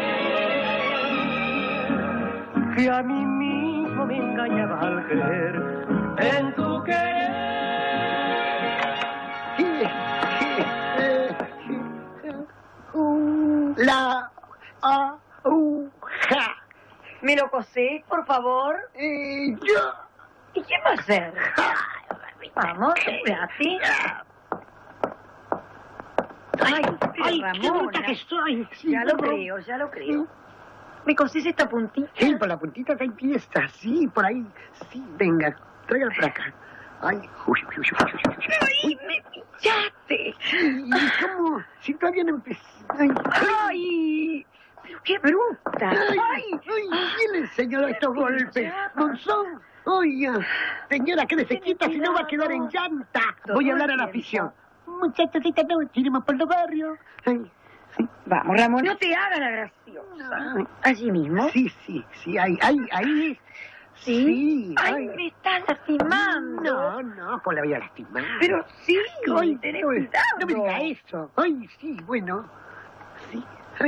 que a mí mismo me engañaba al creer en tu querer. La aguja. ¿Me lo cosés, por favor? Yo. ¿Y qué va a hacer? Vamos, apurate. Ay, qué bruta que soy. Sí, ya lo creo. ¿Me cosés esta puntita? Sí, por la puntita que empieza. Sí, por ahí. Sí, venga, tráigala por acá. Ay, ¡Ay, me pinchaste! ¿Y cómo? Si todavía no empecé. ¡Ay! ¡Pero qué bruta! ¡Ay! ¿Quién le enseñó estos golpes? ¿Monzón? Oiga, señora, quédese quieta, si no va a quedar en llanta. Voy a hablar a la afición. Muchachosita, no, tiremos por los barrios. Ay, sí. Vamos, Ramón, no te hagas la graciosa. ¿Allí mismo? Sí, ahí. ¿Sí? Ay, me estás lastimando. No, pues la voy a lastimar. Pero sí, tenés cuidado. No me diga eso. Ay, sí, bueno. Sí.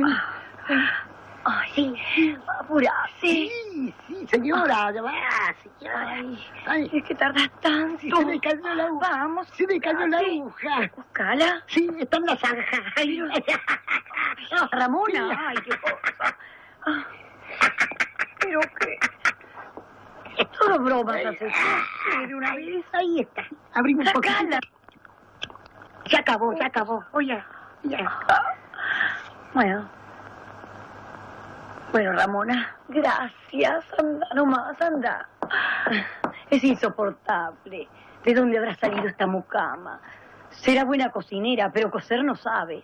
Ay, apurate. Sí, señora, ya va, señora. Ay, es que tardas tanto. Sí, se me cayó la aguja. Vamos. Se me cayó la aguja. ¿Buscala? Sí, está en la zanja. Ramona, sí. Ay, qué cosa. Pero qué... Solo bromas haces. De una vez. Ahí está. Abrimos un poquito. Ya acabó. Oye, ya. Bueno, Ramona, gracias. Anda nomás, anda. Es insoportable. ¿De dónde habrá salido esta mucama? Será buena cocinera, pero coser no sabe.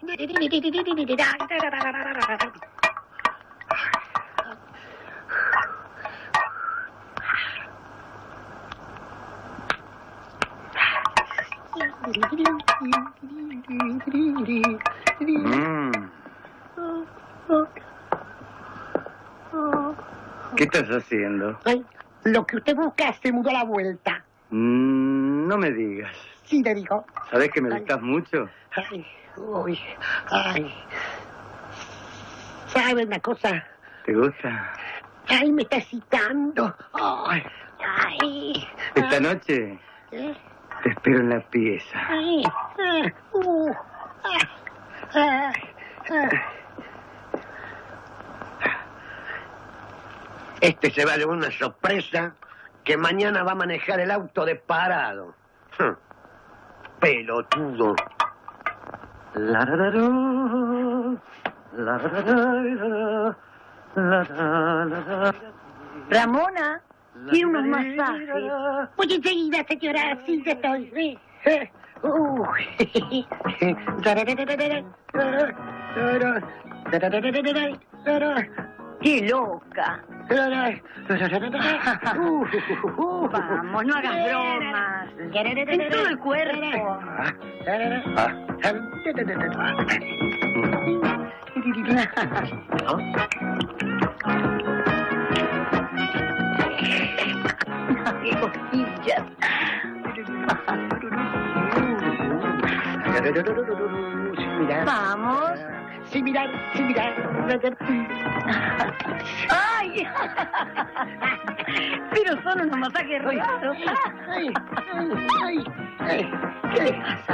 ¿Qué estás haciendo? Ay, lo que usted busca se mudó a la vuelta. No me digas. Sí, le digo. ¿Sabes que me gustas mucho? Ay. ¿Sabe una cosa? ¿Te gusta? Ay, me está excitando. Ay. Esta noche te espero en la pieza. Este se va a llevar una sorpresa que mañana va a manejar el auto de parado. Pelotudo. Ramona, quiere unos masajes. Voy enseguida, señora. Sí, ya estoy. ¡Qué loca! Vamos, no hagas bromas. En todo el cuerpo. ¡Qué cosquillas! Vamos. Sin mirar. ¡Ay! Pero son unos masajes raros. ¿Qué te pasa?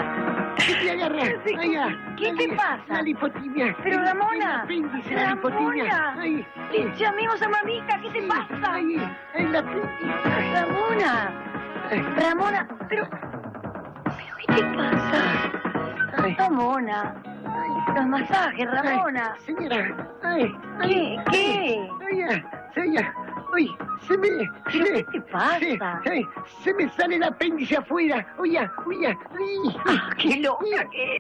¿Qué te pasa? La lipotimia. Pero Ramona. La lipotimia. Llamemos a mamita. ¿Qué te pasa? En la apéndice. Ramona, pero ¿qué te pasa? Ramona. Los masajes, Ramona. Señora. ¿Qué? Señora. uy, ¿Qué te pasa? Se me sale el apéndice afuera. Uy, ¡Qué loca que...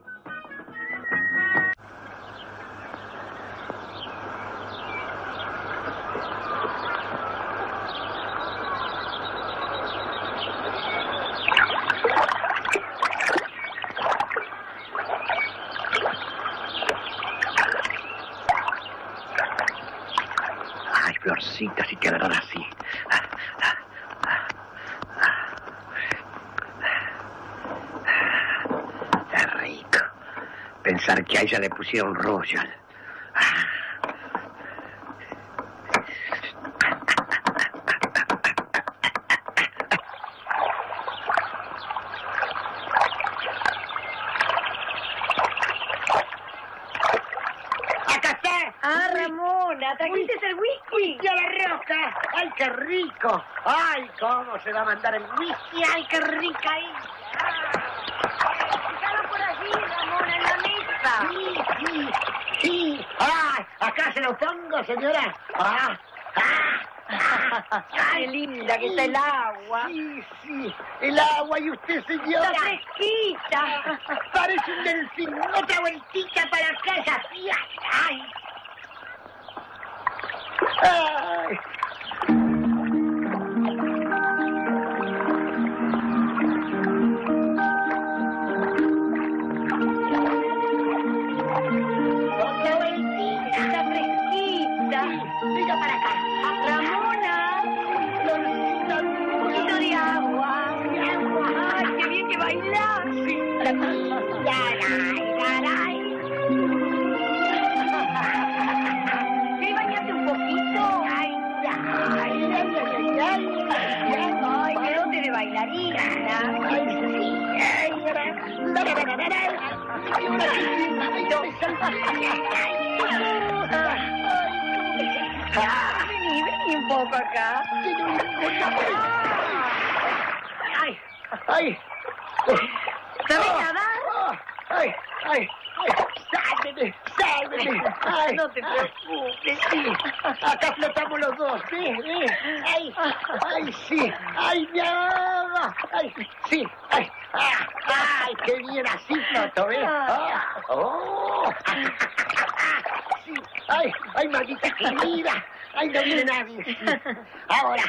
Ay, Florcita, si te agarran así. Qué rico. Pensar que a ella le pusieron Royal. ¿Trajiste el whisky? ¡Y a la roca! ¡Ay, qué rico! ¡Ay, cómo se va a mandar el whisky! ¡Ay, qué rica es! Estaba por allí, Ramona, en la mesa. Sí. ¡Ay, acá se lo pongo, señora! ¡Qué linda que está el agua! Sí, el agua. ¿Y usted, señora? ¡Está fresquita! Parece un delfín. Otra vueltita para acá, esa fiesta. ¡Ay! ¡Ay! ¡Otra vueltita! ¡Está fresquita! Venga para acá. ¡Ramona! Un poquito de agua. ¡Ay, qué bien que bailás! ¿Sí bañaste un poquito? ¡Ay, qué dote de bailarina! Vení un poco acá. ¡Ay! ¿Sabes nadar? ¡Ay! ¡Sálveme! ¡Ay! No te preocupes. Sí, acá flotamos los dos, ¿sí? ¡Ay! Sí! ¡Ay, mi ama! ¡Ay, sí! ¡Ay! ¡Qué bien así floto, ¿ves? Sí. ¡Ay, maldita querida! ¡Ay, no viene nadie! Sí. ¡Ahora!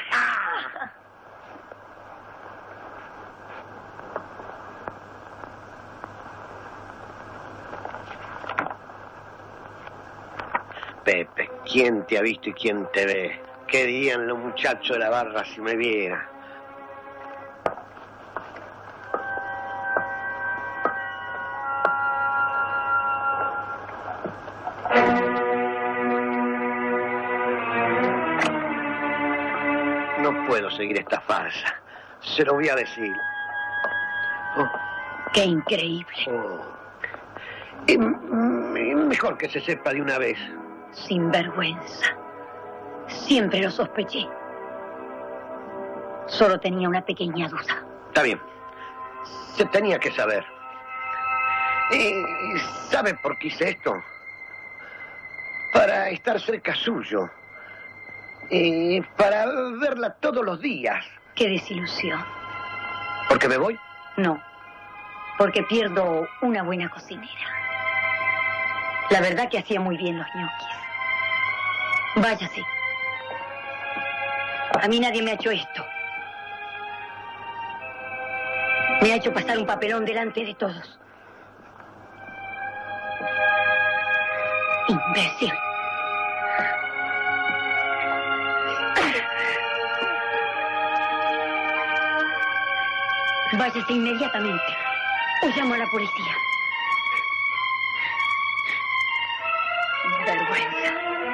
Pepe, ¿quién te ha visto y quién te ve? ¿Qué dirían los muchachos de la barra si me vieran? No puedo seguir esta farsa. Se lo voy a decir. ¡Qué increíble! Mejor que se sepa de una vez. Sin vergüenza. Siempre lo sospeché. Solo tenía una pequeña duda. Está bien. Se tenía que saber. ¿Y sabe por qué hice esto? Para estar cerca suyo. Y para verla todos los días. ¡Qué desilusión! ¿Por qué me voy? No, porque pierdo una buena cocinera. La verdad que hacía muy bien los ñoquis. Váyase. A mí nadie me ha hecho esto. Me ha hecho pasar un papelón delante de todos. Imbécil. Váyase inmediatamente o llamo a la policía. Vergüenza.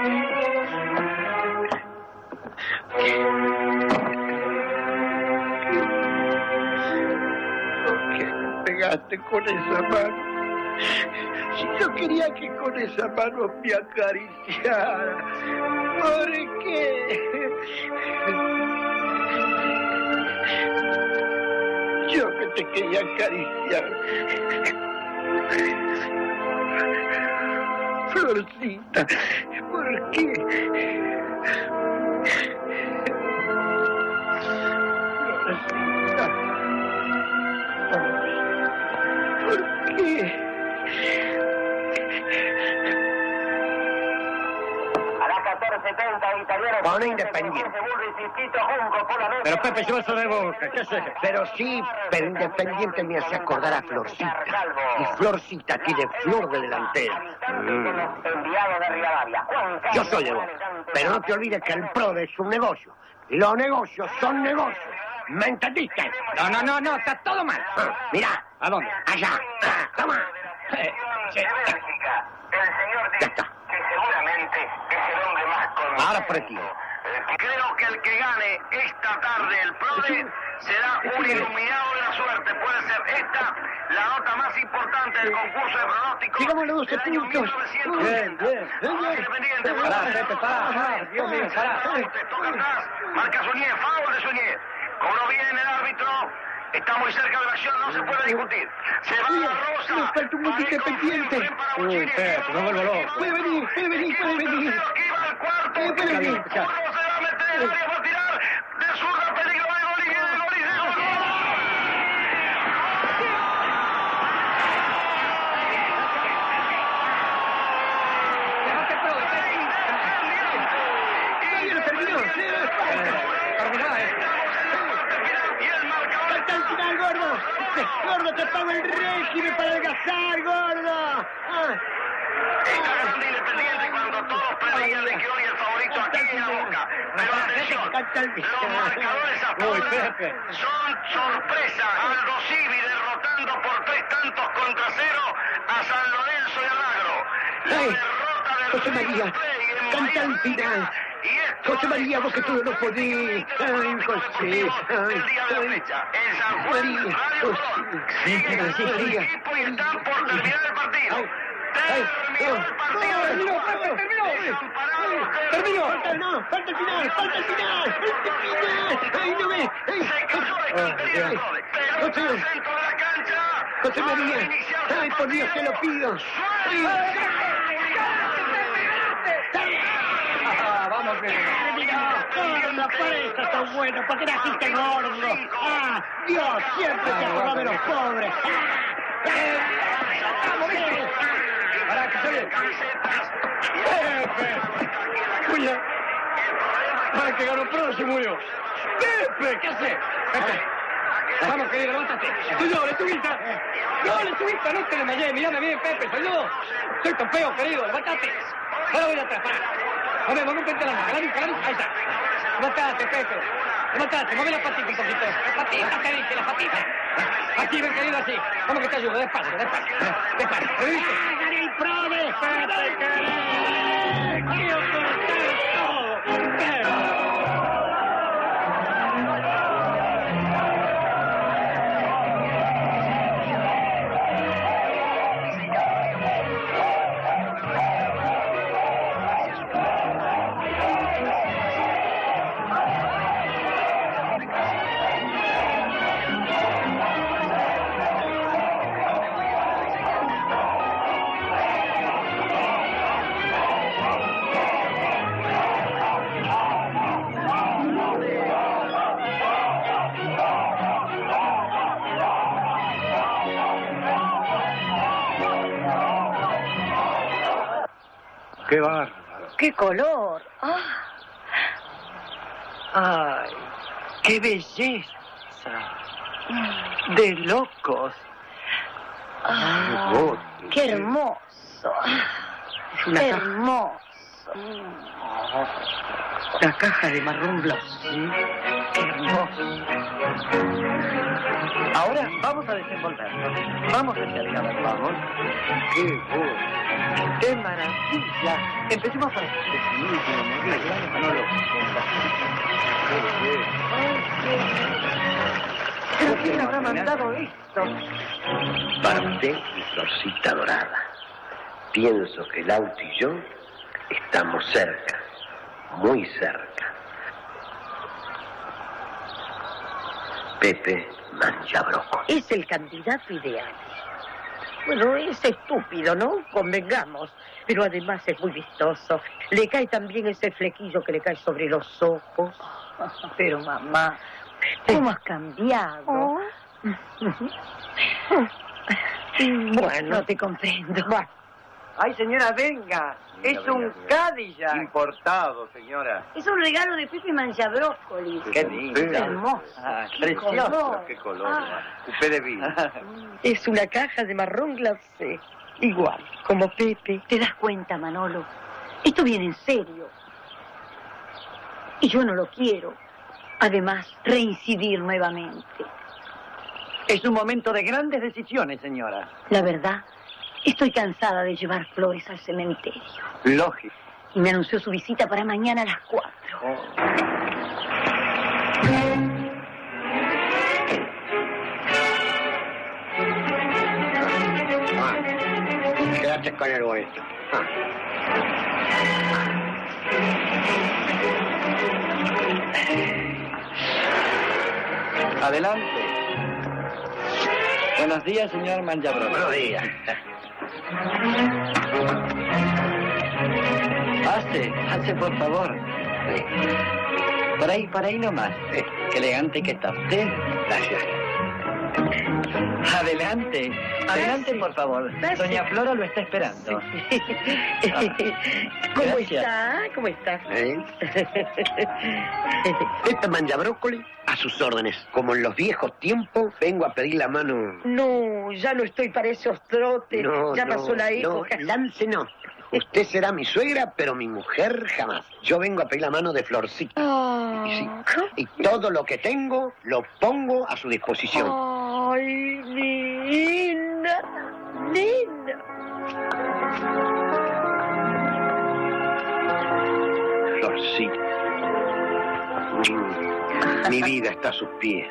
¿Por qué me pegaste con esa mano? Si yo quería que con esa mano me acariciara. ¿Por qué? Yo que te quería acariciar. Florcita, ¿por qué? Florcita. ¿Por qué? A las 14:30 italiano. Pone Independiente. Pero Pepe, yo eso de Boca, ¿qué sé? Pero sí, pero Independiente me hace acordar a Florcita. Y Florcita tiene flor de delantera. Yo soy de Boca, pero no te olvides que el PRODE es un negocio. Y los negocios son negocios. ¿Me entendiste? No, está todo mal. Mirá. ¿A dónde? Allá. Toma. Ya está. Que seguramente es el hombre más conocido. Ahora por aquí. Creo que el que gane esta tarde el PRODE será un iluminado de la suerte. Puede ser esta la nota más importante del concurso de pronósticos. Llegamos a los 12 puntos. Bien. Pará, Pepe, pará. Dios mío, pará. Toca atrás. Marca Suñé, foul de Suñé. Cobró bien el árbitro. Está muy cerca de la acción, no se puede discutir. Se va a Rosa. Nos falta un multito pendiente. Uy, Pepe, no vuelvo loco. Puede venir. Aquí va el cuarto. Puede venir. Uno se va a meter en el área para tirar. De zurda, peligro de gol y de gol y de gol. Gordo, te pago el régimen para adelgazar, gordo. Está ganando Independiente cuando todos preveían de que hoy el favorito aquí era Boca. Pero atención, los marcadores hasta ahora son sorpresa. Aldo Civi derrotando por 3-0 a San Lorenzo y Almagro. La derrota del José María, canta el final. José María, vos que tú no podés. Ay, José. El día de la fecha, en San Juan, Radio Colón. Sigue el equipo y están por terminar el partido. Terminó el partido. Terminó. Falta el final. Ay, no ves. Se cayó de cantería de Flores. Pelota al centro de la cancha. José María. Ay, por Dios, te lo pido. Vamos, Gordo, para eso está bueno. ¿Por qué naciste gordo? Dios, siempre te acordás de los pobres. Para que se ve. Pepe. Cuida. Para que ganó Pro se murió. Pepe, ¿qué haces? Pepe. Vamos, querido, levántate. Soy yo, lechuguita. No, lechuguita, no te desmayé. Mírame bien, Pepe, soy yo. Soy tan feo, querido, levántate. Ahora voy atrás, para. A ver, vamos a intentar la nuca. Ahí está. Levántate, Pepe. Levántate, mueve la patita un poquito. La patita, te dije, la patita. Aquí, ven, querido, así. Vamos que te ayudo, despacio. ¿Me viste? ¡Gané el PRODE! ¡Pepe, querés! ¡Quiero cortar todo! ¡Qué bárbaro! ¡Qué color! ¡Ay! ¡Qué belleza! ¡De locos! ¡Qué hermoso! Es una caja. Hermoso. La caja de marrón gloss. ¡Qué hermoso! Ahora vamos a desenvolvernos. Vamos hacia atrás, vamos. ¡Qué bueno! ¡Qué maravilla! Empecemos por aquí. ¿Pero quién habrá mandado esto? Para usted, mi florcita dorada. Pienso que el auto y yo estamos cerca, muy cerca. Pepe Mangiabroco. Es el candidato ideal. Bueno, es estúpido, ¿no? Convengamos. Pero además es muy vistoso. Le cae también ese flequillo que le cae sobre los ojos. Pero mamá, ¿Cómo has cambiado? Oh. Bueno. No te comprendo. Bueno. Ay, señora, venga. Es un Cadillac. Importado, señora. Es un regalo de Pepe Mangiabrócoli. Qué lindo. Hermoso. Precioso. Qué color. Coupé de vino. Es una caja de marrón glacé. Igual, como Pepe. ¿Te das cuenta, Manolo? Esto viene en serio. Y yo no lo quiero. Además, reincidir nuevamente. Es un momento de grandes decisiones, señora. La verdad, estoy cansada de llevar flores al cementerio. Lógico. Y me anunció su visita para mañana a las 4. Quédate con el boleto. Adelante. Buenos días, señor Mangiabrócoli. Buenos días. Pase, por favor. Sí. Por ahí nomás. Sí. Qué elegante que está usted. Gracias. Adelante, por favor. Pase. Doña Flora lo está esperando. ¿Cómo Gracias. está? ¿Cómo está? Pepe Mangiabrócoli, a sus órdenes. Como en los viejos tiempos, vengo a pedir la mano. No, ya no estoy para esos trotes. Ya pasó la época. No, Lance no. Usted será mi suegra, pero mi mujer jamás. Yo vengo a pedir la mano de Florcita. Ah. Y sí. Y todo lo que tengo, lo pongo a su disposición. Ay, nena. Florcita. Mi vida está a sus pies.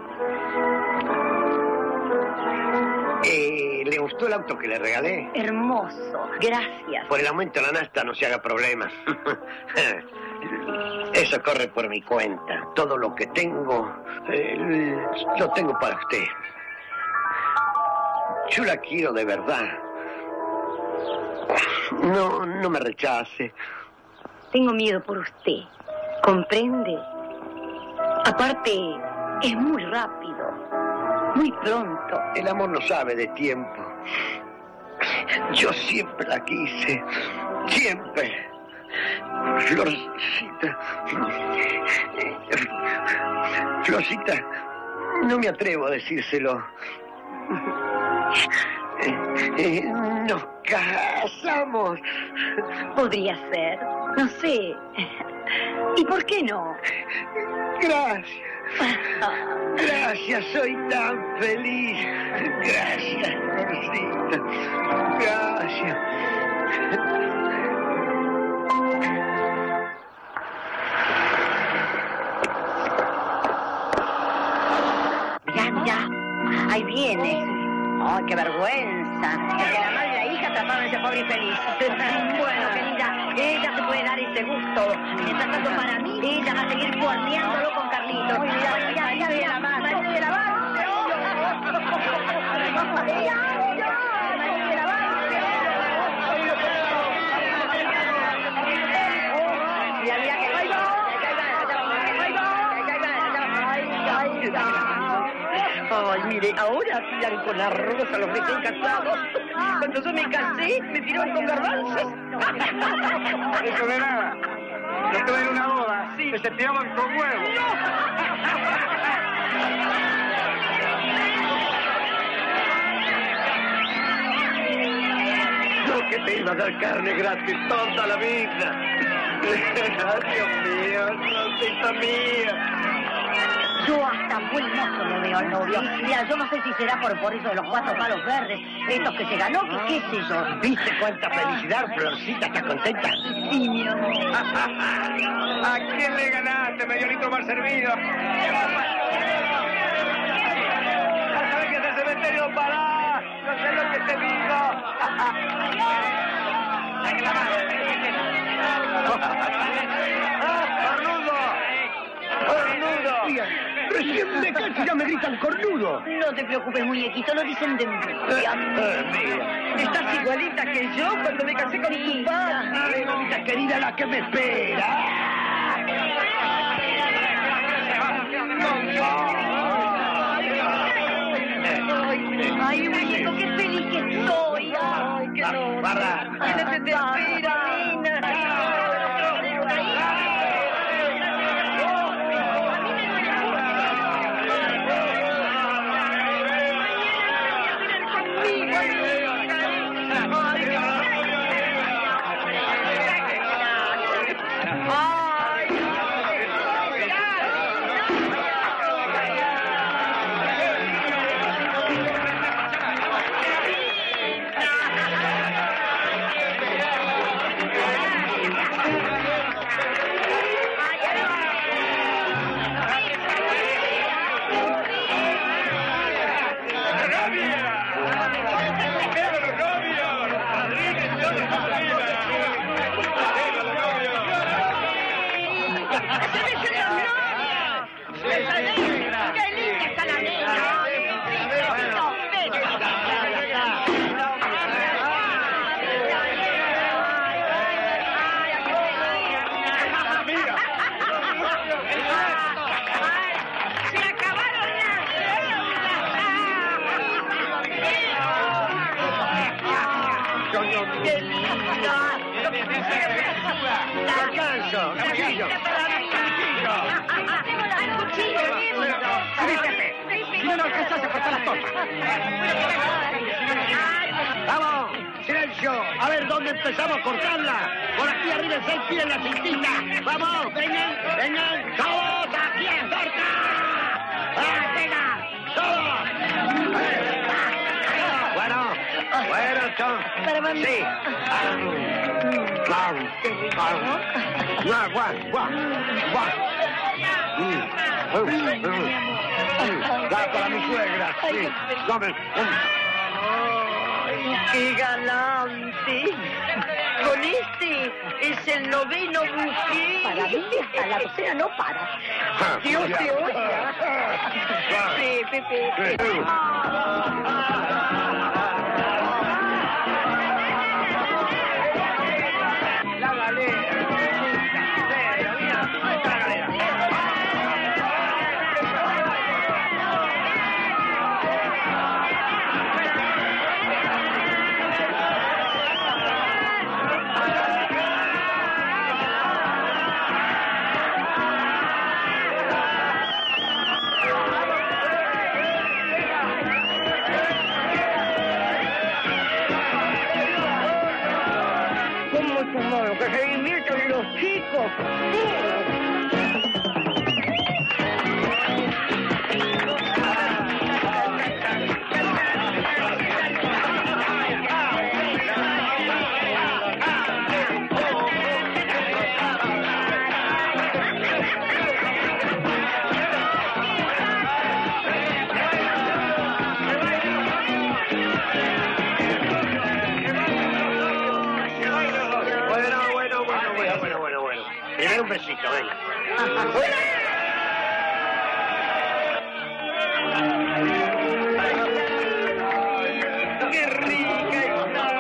¿Le gustó el auto que le regalé? Hermoso. Gracias. Por el aumento de la nafta no se haga problemas. Eso corre por mi cuenta. Todo lo que tengo, lo tengo para usted. Yo la quiero de verdad. No me rechace. Tengo miedo por usted. ¿Comprende? Aparte, es muy rápido. Muy pronto. El amor no sabe de tiempo. Yo siempre la quise. Siempre. Florcita. Florcita, no me atrevo a decírselo. Nos casamos. Podría ser. No sé. ¿Y por qué no? Gracias. Gracias, soy tan feliz. Gracias, Florcita. Gracias. Ya. Ahí viene. Ay, qué vergüenza. El que la madre y la hija trataron de ser pobre y feliz. Bueno, querida, ella se puede dar ese gusto. Mientras tanto, para mí, ella va a seguir guardiándolo con Carlitos. Ya viene la madre. Ay, mire, ahora tiran con arroz a los recién casados. Cuando yo me casé, me tiraron con garbanzos. Eso de nada. Yo tuve en una boda, sí, se tiraban con huevos. Yo que te iba a dar carne gratis toda la vida. Ay, Dios mío, Florcita mía. Yo hasta buen mozo lo veo al novio. Mira, yo no sé si será por eso de los 4 palos verdes, estos que se ganó, que qué sé yo. ¿Viste cuánta felicidad, Florcita? ¿Estás contenta? Sí, mi amor. ¿A quién le ganaste, medio litro mal servido? ¿No sabes que es el cementerio? ¡Pará! ¡No sé lo que te digo! ¡Saque la mano! ¡Cornudo! ¡Cornudo! Recién me cacho y ya me gritan cornudo. No te preocupes, muñequito, lo dicen de envidia. Mira. Estás igualita que yo cuando me casé con tu padre. Mamita querida, la que me espera. Ay, muñeco, qué feliz que estoy. Ay, qué no. Barra. ¿Quién te espera, ¡Vamos! ¡Silencio! A ver, ¿dónde empezamos a cortarla? Por aquí arriba el 6 pies en la cintita. ¡Vamos! ¡Vengan! ¡Vengan! ¡Todos aquí a corta! ¡Venga! ¡Todos! Bueno, Tom. Sí. Para mi suegra, sí. ¡Qué galante! Con este es el 9º buque. Para mí, a la docena no para. Dios te oiga. Pepe. La galera. Que se divierten los chicos. Primero un besito, venga. ¡Qué rica está!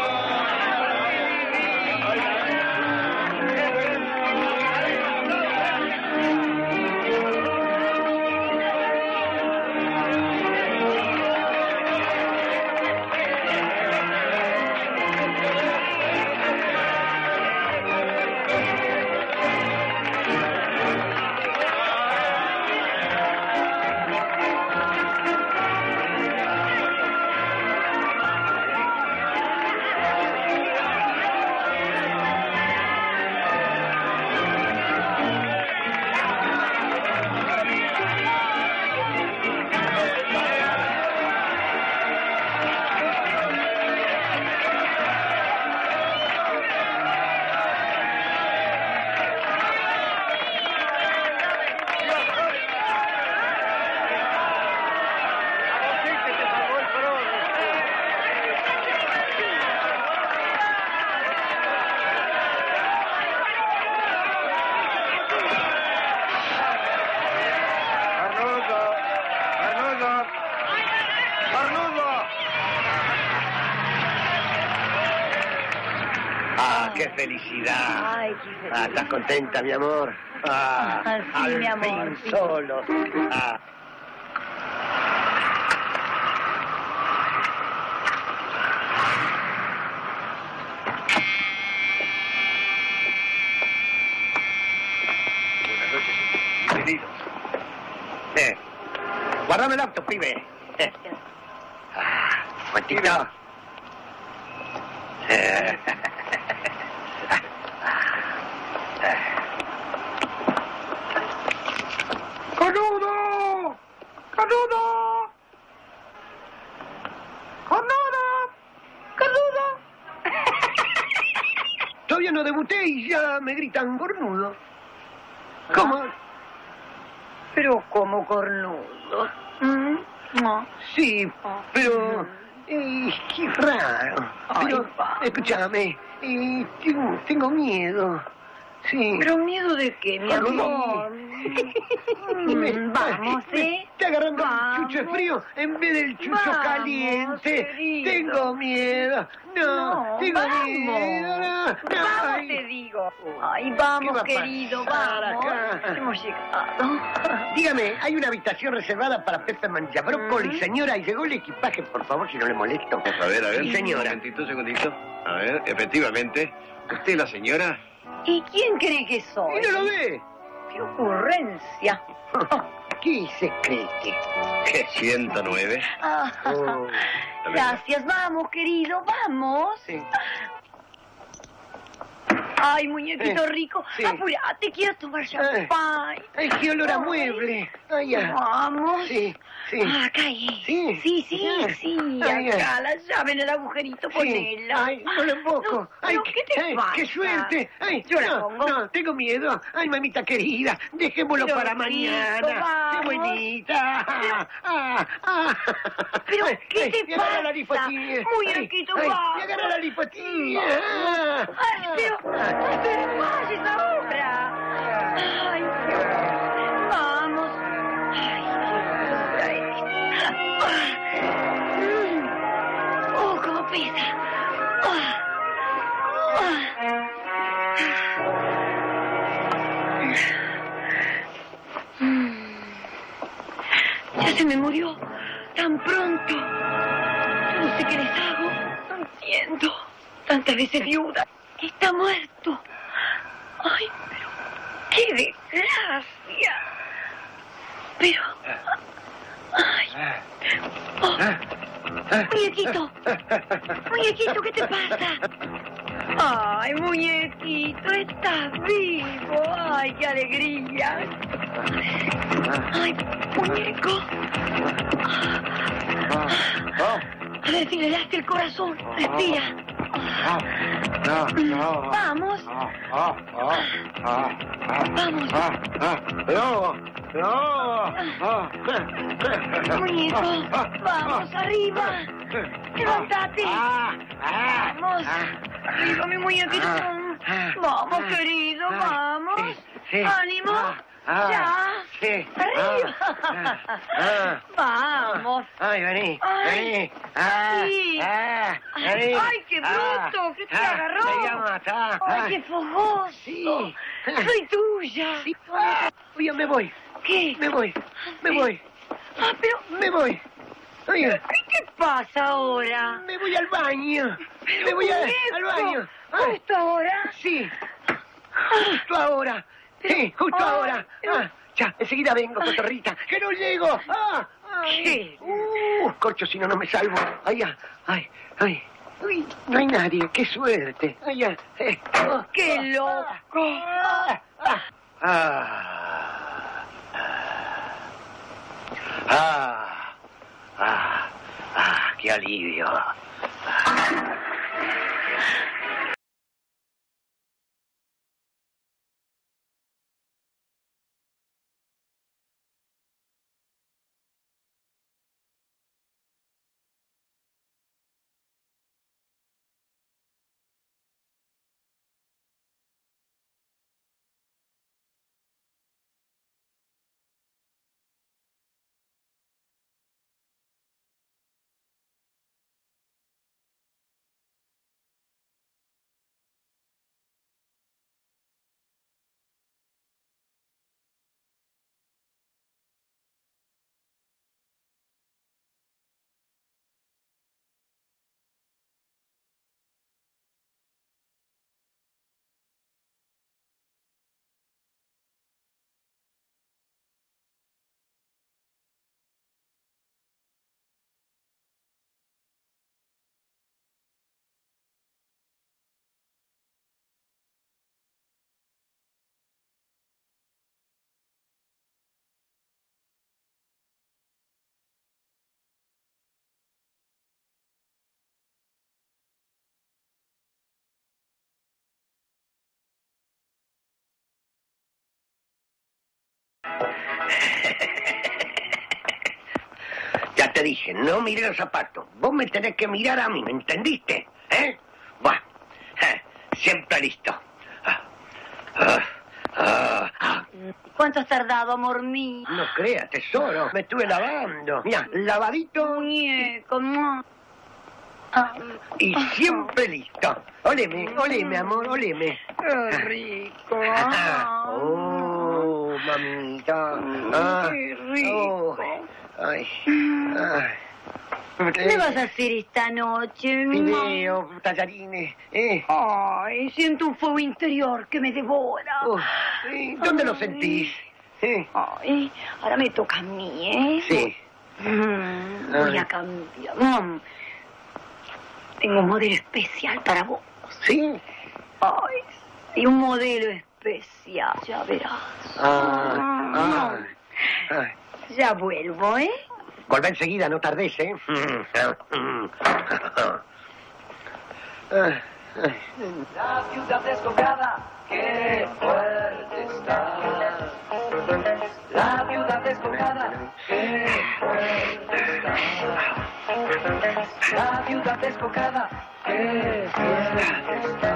¡Qué felicidad! Ay, qué felicidad. ¿Estás contenta, mi amor? Sí, mi amor. Al fin solo. Buenas noches, bienvenidos. Guardame el auto, pibe. Momentito. ¡Cornudo! ¡Cornudo! ¡Cornudo! ¡Cornudo! Todavía no debuté y ya me gritan cornudo. ¿Cómo? Pero como cornudo. No. Sí, pero... qué raro. Pero, escúchame, tengo miedo. Sí. ¿Pero miedo de qué, mi amor? Vamos, Me está agarrando el chucho frío en vez del chucho caliente. querido. Tengo miedo. No, tengo miedo. No. Vamos, Ay. te digo. Ay, ¿Qué vamos, va a querido, pasar vamos. acá? Hemos llegado. Dígame, hay una habitación reservada para Pepe Mangiabrócoli, señora, y llegó el equipaje, por favor, si no le molesto. Vamos a ver, Sí, señora. Un segundito. A ver, efectivamente. ¿Usted es la señora? ¿Y quién cree que soy? ¿Y no lo ve? ¡Qué ocurrencia! ¿Qué se cree que? 109. Ah, gracias, vamos, querido, vamos. Sí. Ay, muñequito rico, sí. apurate, quiero tomar champán. ¡Ay, qué olor a mueble! ¡Ay, ya! Vamos. Sí, sí. Acá es. Sí. Sí, Ya. sí, Ay, acá la llave en el agujerito, Sí. ponela. Ay, no lo emboco. No, Ay, pero ¿qué te pasa? ¡Qué suerte! Ay, Yo la no, pongo. no, tengo miedo. Ay, mamita querida, dejémoslo Pero, para chico, mañana. ¡Qué vamos. buenita! Pero, ¿qué te me agarra pasa? la lipotimia. Muñequito, Ay, vamos. me agarra la lipotimia. Ay, pero vayas ahora. Ay, Dios. Vamos. Ay, oh, cómo pesa. Ya se me murió tan pronto. Yo no sé qué les hago. No entiendo. Tantas veces viuda. Está muerto. Ay, pero qué desgracia. Pero... Ay. Oh. Muñequito. Muñequito, ¿qué te pasa? Ay, muñequito, estás vivo. Ay, qué alegría. Ay, muñeco. A ver si le das el corazón. Respira. Vamos. Muñeco, vamos, arriba. Levántate. Vamos. Arriba, mi muñequito. Vamos, querido, vamos. Ánimo. Ya. Arriba. Vamos. Ay, vení, Ay. vení. Sí. Vení. Ay, qué bruto. ¿Qué te agarró? Me llamo acá. Ay, qué fogoso. Sí. Soy tuya. Sí. Oye, me voy. ¿Qué? Me voy. Pero... Me voy. Oye, ¿Qué te pasa ahora? me voy al baño. Me voy al baño. ¿Justo ahora? Sí. Justo ahora. Sí, justo ahora. Ya, enseguida vengo, cotorrita. ¡Que no llego! ¿Qué? Corcho, si no, no me salvo. Ay. Uy, no hay nadie. ¡Qué suerte! Ay, ¡Qué loco! ¡Qué alivio! te dije, no miré los zapatos. Vos me tenés que mirar a mí, ¿me entendiste? ¿Eh? Bueno, siempre listo. ¿Cuánto has tardado, amor mío? No creas, tesoro. Me estuve lavando. Mira, lavadito. Muñeco, Y siempre listo. Oleme, amor, oleme. Qué rico. Oh, mamita. Qué rico. Ay. ¿Qué vas a hacer esta noche? Video, tallarines. Ay, siento un fuego interior que me devora. ¿Dónde lo sentís? Ay, ahora me toca a mí, ¿eh? Sí. Voy a cambiar. Tengo un modelo especial para vos. ¿Sí? Ay, sí, un modelo especial, ya verás. Ya vuelvo, ¿eh? Volvé enseguida, no tardes, ¿eh? La ciudad descolgada, qué fuerte está. La ciudad descolgada, qué fuerte está. La ciudad descolgada, qué fuerte está.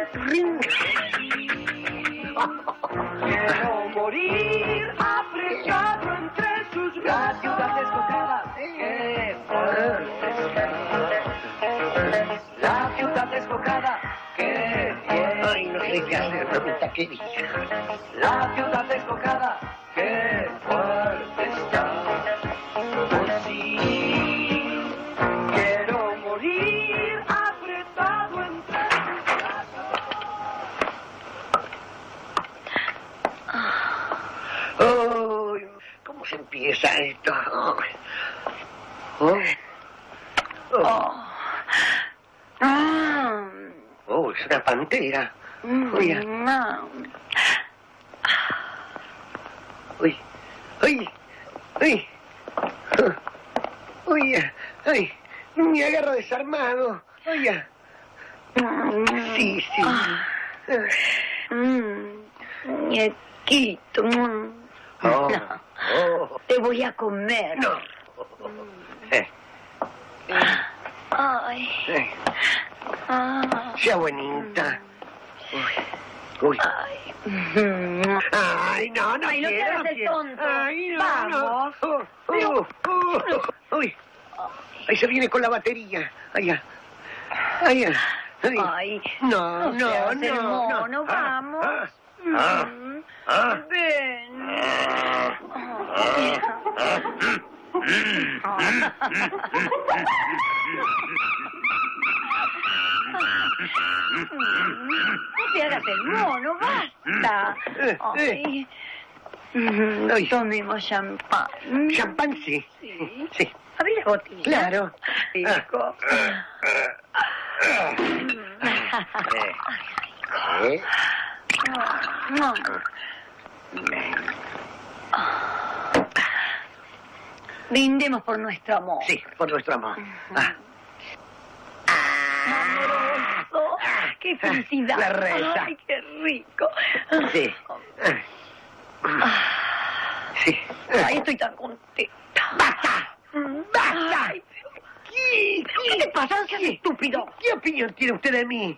Quiero morir apretado entre sus brazos. La ciudad descolgada, qué fuerte está. La ciudad descolgada, qué bien. Ay, no sé qué hacer, mamita querida. La ciudad descolgada, qué fuerte está. Por sí, quiero morir apretado entre sus brazos. Ay, ¿cómo se empieza esto? Oh, es una pantera. Oiga. Uy, uy, uy. Oiga, ay, me agarro desarmado. Oiga. Sí, sí. Muñequito. Te voy a comer. No. Ay. Sea buenita. Uy. Ay, no, no Ay, no te quiero, hagas el quiero. tonto. Ay, no, Vamos. no. Uy. Ahí se viene con la batería. Allá. Allá. Ay, No, no seas el no. mono, vamos. Ven. No te hagas el mono, basta. Ay. Tomemos champán. ¿Champán? Sí. Sí. Abrí la botella. Claro. Rico. Brindemos por nuestro amor. Sí, por nuestro amor. Amoroso. ¡Qué felicidad! La reza. ¡Ay, qué rico! Sí. Sí. Ay, estoy tan contenta. ¡Basta! ¡Basta! Ay, ¿qué te pasa? ¿Qué haces, estúpido? ¿Qué opinión tiene usted de mí?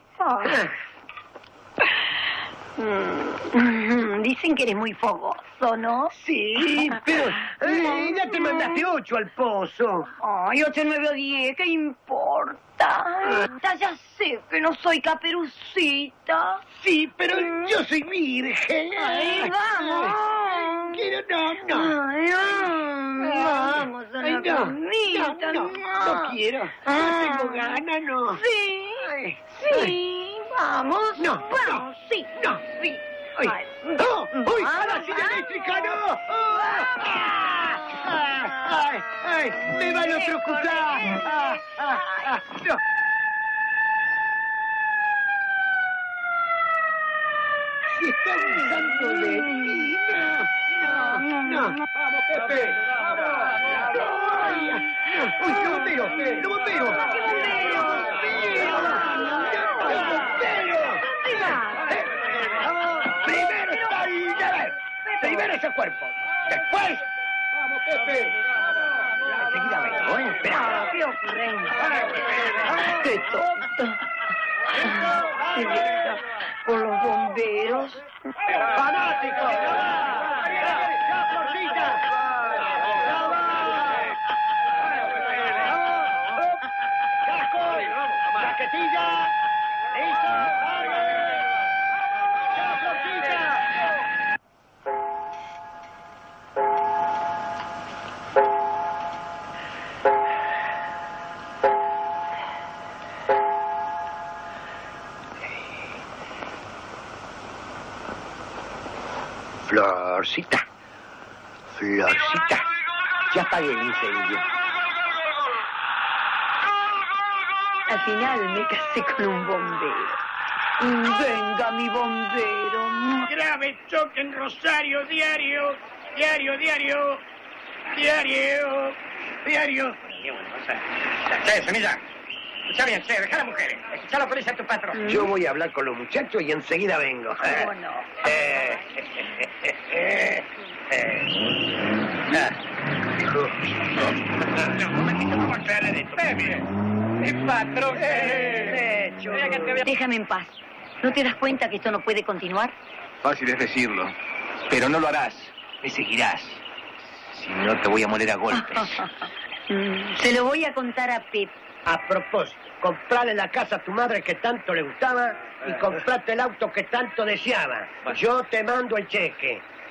Dicen que eres muy fogoso, ¿no? Sí, pero ya te mandaste 8 al pozo. Ay, 8, 9 o 10, ¿qué importa? Ya sé que no soy Caperucita. Sí, pero yo soy virgen. Ay, vamos. Quiero, no. Ay, vamos a la camita. No quiero. No tengo ganas, no. Sí, Ay, sí, vamos. No, vamos, sí. No, sí. Ay. ¡No! ¡Uy! ¡A la silla eléctrica, no! ¡Ay! ¡Me va a electrocutar! ¡No! ¡Si está abusando de mí! ¡No! ¡Vamos, Pepe! ¡Vamos! ¡Uy, no bombero! ¡No bombero! Primero ese cuerpo. Después. ¡Vamos, Pepe! enseguida vengo, ¿eh? Espera. ¡Qué ocurrencia! ¡Qué tonto! ¡Qué llega con los bomberos! ¡Fanático! ¡Ya, Florcita! ¡Casco! ¡Chaquetilla! ¡Listo! ¡Ya, Florcita! Florcita, Florcita, ya apagué el incendio. Al final me casé con un bombero. Venga, mi bombero. Grave choque en Rosario, diario. Semilla. Escucha bien, deja a las mujeres. Escucha a la policía a tu patrón. Yo voy a hablar con los muchachos y enseguida vengo. ¿Cómo no? Un momentito, vamos a aclarar esto. Mi patrón. Déjame en paz. ¿No te das cuenta que esto no puede continuar? Fácil es decirlo, pero no lo harás. Me seguirás. Si no, te voy a moler a golpes. Se lo voy a contar a Pep. A propósito, comprarle la casa a tu madre que tanto le gustaba y comprarte el auto que tanto deseaba. Yo te mando el cheque.